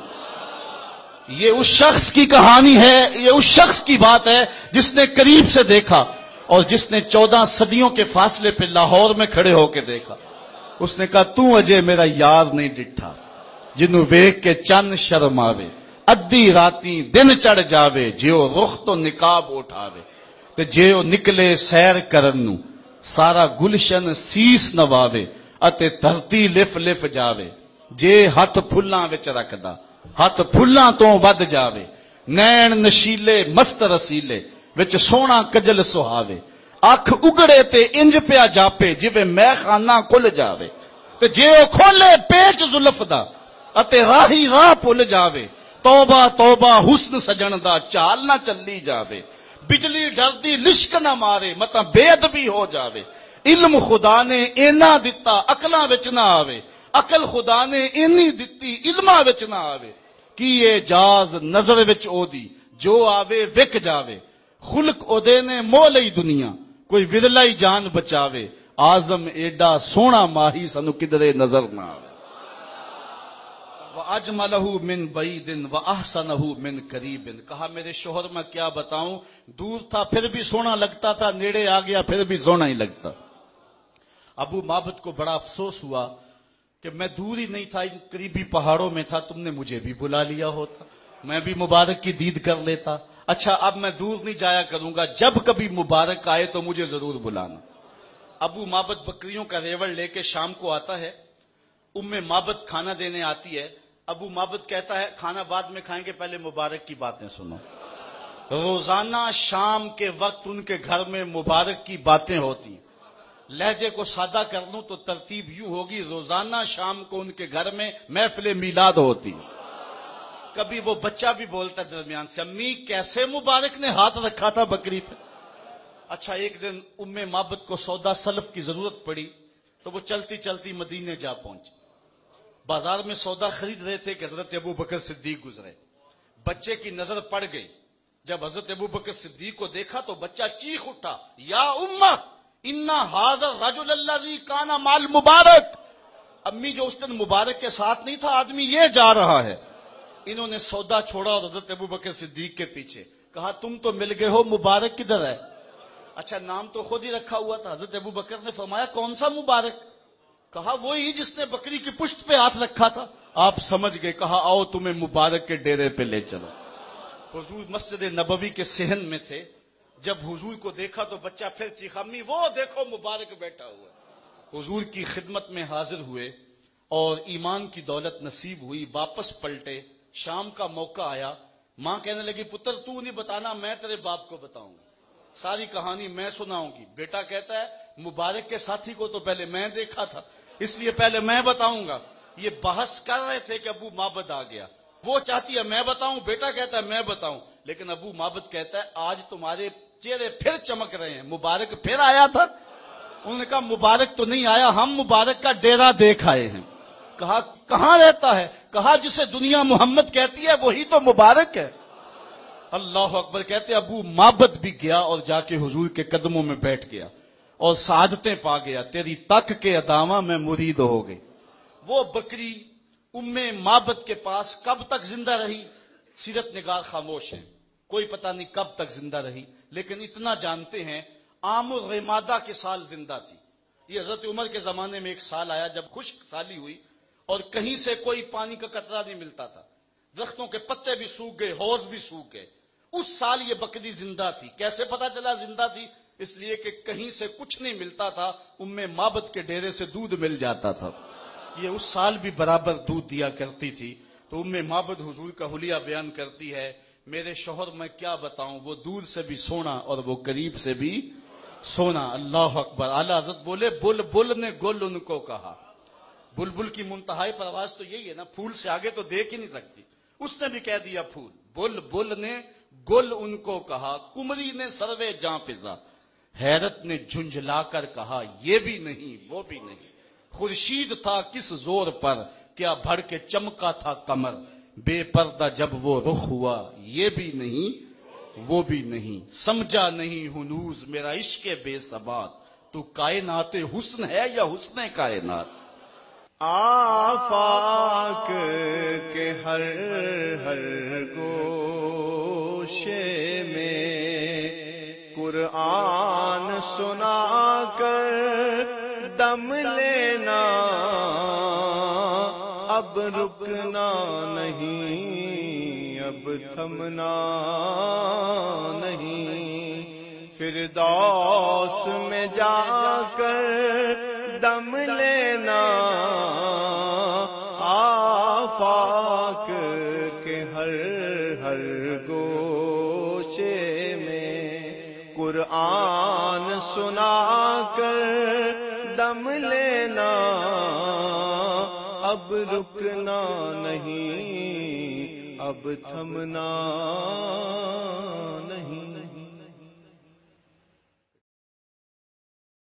یہ اس شخص کی کہانی ہے، یہ اس شخص کی بات ہے جس نے قریب سے دیکھا، اور جس نے 14 صدیوں کے فاصلے پہ لاہور میں کھڑے ہو کے دیکھا۔ اس نے کہا تو اجے میرا یار نہیں ڈٹھا، جنوں ویکھ کے چن شرماوے، ادھی راتی دن چڑھ جاوے، جیو رخ تو نقاب اٹھاوے، تے جیو نکلے سیر کرن نو سارا گلشن سیس نواوے، اتے دھرتی لف لف جاوے، جے ہاتھ پھلاں وچ رکھدا ہاتھ پھلاں تو ود جاوے، نین نشیلے مست رسیلے وچ سونا کجل سہاوے، اکھ اگڑے تے انج پیا جاپے جویں میں خانہ کھل جاوے، تے جے او کھولے پیچ زلف دا اتے راہی راہ پل جاوے، توبہ توبہ حسن سجن دا چال نہ چلی جاوے، بجلی ڈردی لشک نہ مارے متا بے ادبی ہو جاوے، علم خدا نے اینا دتا عقلاں وچ نہ آوے، عقل خدا نے اینی دتی علماں وچ نہ آوے، کی اعجاز نظر وچ او دی جو آوے وک جاوے، خلق او دے نے مو لئی دنیا کوئی ورلا ہی جان بچاوے، آزم ایڈا سونا ماہی سنو کدرے نظر نہ آوے۔ وَأَجْمَلَهُ مِن بَعِيدٍ وَأَحْسَنَهُ مِن قَرِيبٍ، کہا میرے شوہر میں کیا بتاؤں، دور تھا پھر بھی سونا لگتا تھا، نیڑے آ گیا پھر بھی سونا ہی لگتا۔ ابو معبد کو بڑا افسوس ہوا کہ میں دور ہی نہیں تھا، ان قریبی پہاڑوں میں تھا، تم نے مجھے بھی بلا لیا ہوتا، میں بھی مبارک کی دید کر لیتا۔ اچھا اب میں دور نہیں جایا کروں گا، جب کبھی مبارک آئے تو مجھے ضرور بلانا۔ ابو معبد بکریوں کا ریوڑ لے کے شام کو آتا ہے، معبد کھانا دینے آتی ہے، ابو معبد کہتا ہے کھانا بعد میں کھائیں گے، پہلے مبارک کی باتیں سنو۔ روزانہ شام کے وقت ان کے گھر میں مبارک کی باتیں ہوتی، لہجے کو سادہ کر لوں تو ترتیب یوں ہوگی، روزانہ شام کو ان کے گھر میں محفل میلاد ہوتی، کبھی وہ بچہ بھی بولتا درمیان سے امی کیسے مبارک نے ہاتھ رکھا تھا بکری پہ۔ اچھا ایک دن معبد کو سودا سلف کی ضرورت پڑی تو وہ چلتی چلتی مدینے جا پہنچی، بازار میں سودا خرید رہے تھے کہ حضرت ابو بکر صدیق گزرے، بچے کی نظر پڑ گئی، جب حضرت ابو بکر صدیق کو دیکھا تو بچہ چیخ اٹھا یا امہ انا ھذا الرجل الذی کان مال مبارک، امی جو اس دن مبارک کے ساتھ نہیں تھا آدمی یہ جا رہا ہے۔ انہوں نے سودا چھوڑا اور حضرت ابو بکر صدیق کے پیچھے، کہا تم تو مل گئے ہو، مبارک کدھر ہے؟ اچھا نام تو خود ہی رکھا ہوا تھا، حضرت ابو بکر نے فرمایا کون سا مبارک؟ کہا وہی جس نے بکری کی پشت پہ ہاتھ رکھا تھا۔ آپ سمجھ گئے، کہا آؤ تمہیں مبارک کے ڈیرے پہ لے چلو۔ حضور مسجد نبوی کے صحن میں تھے، جب حضور کو دیکھا تو بچہ پھر چیخا امی وہ دیکھو مبارک بیٹھا ہوا ہے۔ حضور کی خدمت میں حاضر ہوئے اور ایمان کی دولت نصیب ہوئی، واپس پلٹے، شام کا موقع آیا، ماں کہنے لگی پتر تو نہیں بتانا، میں تیرے باپ کو بتاؤں گا، ساری کہانی میں سناؤں گی۔ بیٹا کہتا ہے مبارک کے ساتھی کو تو پہلے میں دیکھا تھا، اس لیے پہلے میں بتاؤں گا۔ یہ بحث کر رہے تھے کہ ابو معبد آ گیا، وہ چاہتی ہے میں بتاؤں، بیٹا کہتا ہے میں بتاؤں، لیکن ابو معبد کہتا ہے آج تمہارے چہرے پھر چمک رہے ہیں، مبارک پھر آیا تھا۔ انہوں نے کہا مبارک تو نہیں آیا، ہم مبارک کا ڈیرا دیکھ آئے ہیں۔ کہا کہاں رہتا ہے؟ کہا جسے دنیا محمد کہتی ہے وہی تو مبارک ہے۔ اللہ اکبر۔ کہتے ابو معبد بھی گیا اور جا کے حضور کے قدموں میں بیٹھ گیا اور سعادتیں پا گیا، تیری تک کے ادامہ میں مرید ہو گئی۔ وہ بکری ام معبد کے پاس کب تک زندہ رہی؟ سیرت نگار خاموش ہیں، کوئی پتہ نہیں کب تک زندہ رہی، لیکن اتنا جانتے ہیں عام الرمادہ کے سال زندہ تھی۔ یہ حضرت عمر کے زمانے میں ایک سال آیا جب خشک سالی ہوئی اور کہیں سے کوئی پانی کا قطرہ نہیں ملتا تھا، درختوں کے پتے بھی سوکھ گئے، حوض بھی سوکھ گئے۔ اس سال یہ بکری زندہ تھی۔ کیسے پتا چلا زندہ تھی؟ اس لیے کہ کہیں سے کچھ نہیں ملتا تھا، ام معبد کے ڈیرے سے دودھ مل جاتا تھا۔ یہ اس سال بھی برابر دودھ دیا کرتی تھی۔ تو ام معبد حضور کا حلیہ بیان کرتی ہے، میرے شوہر میں کیا بتاؤں، وہ دور سے بھی سونا اور وہ قریب سے بھی سونا۔ اللہ اکبر۔ اعلیٰ حضرت بولے بلبل نے گل ان کو کہا۔ بلبل کی منتہائی پرواز تو یہی ہے نا، پھول سے آگے تو دیکھ ہی نہیں سکتی، اس نے بھی کہہ دیا پھول۔ بلبل نے گل ان کو کہا، کمری نے سروے جاں فضا، حیرت نے جھنجھلا کر کہا یہ بھی نہیں وہ بھی نہیں۔ خورشید تھا کس زور پر، کیا بھڑ کے چمکا تھا قمر، بے پردہ جب وہ رخ ہوا، یہ بھی نہیں وہ بھی نہیں۔ سمجھا نہیں ہنوز میرا عشق بے ثبات، تو کائنات حسن ہے یا حسن کائنات؟ آفاق کے ہر ہر گوشے میں قرآن سنا کر دم لینا، اب رکنا نہیں اب تھمنا نہیں، فردوس میں جا کر دم لینا، آفاق کے ہر ہر گوشے میں قرآن سنا کر دم لینا، اب رکنا نہیں اب تھمنا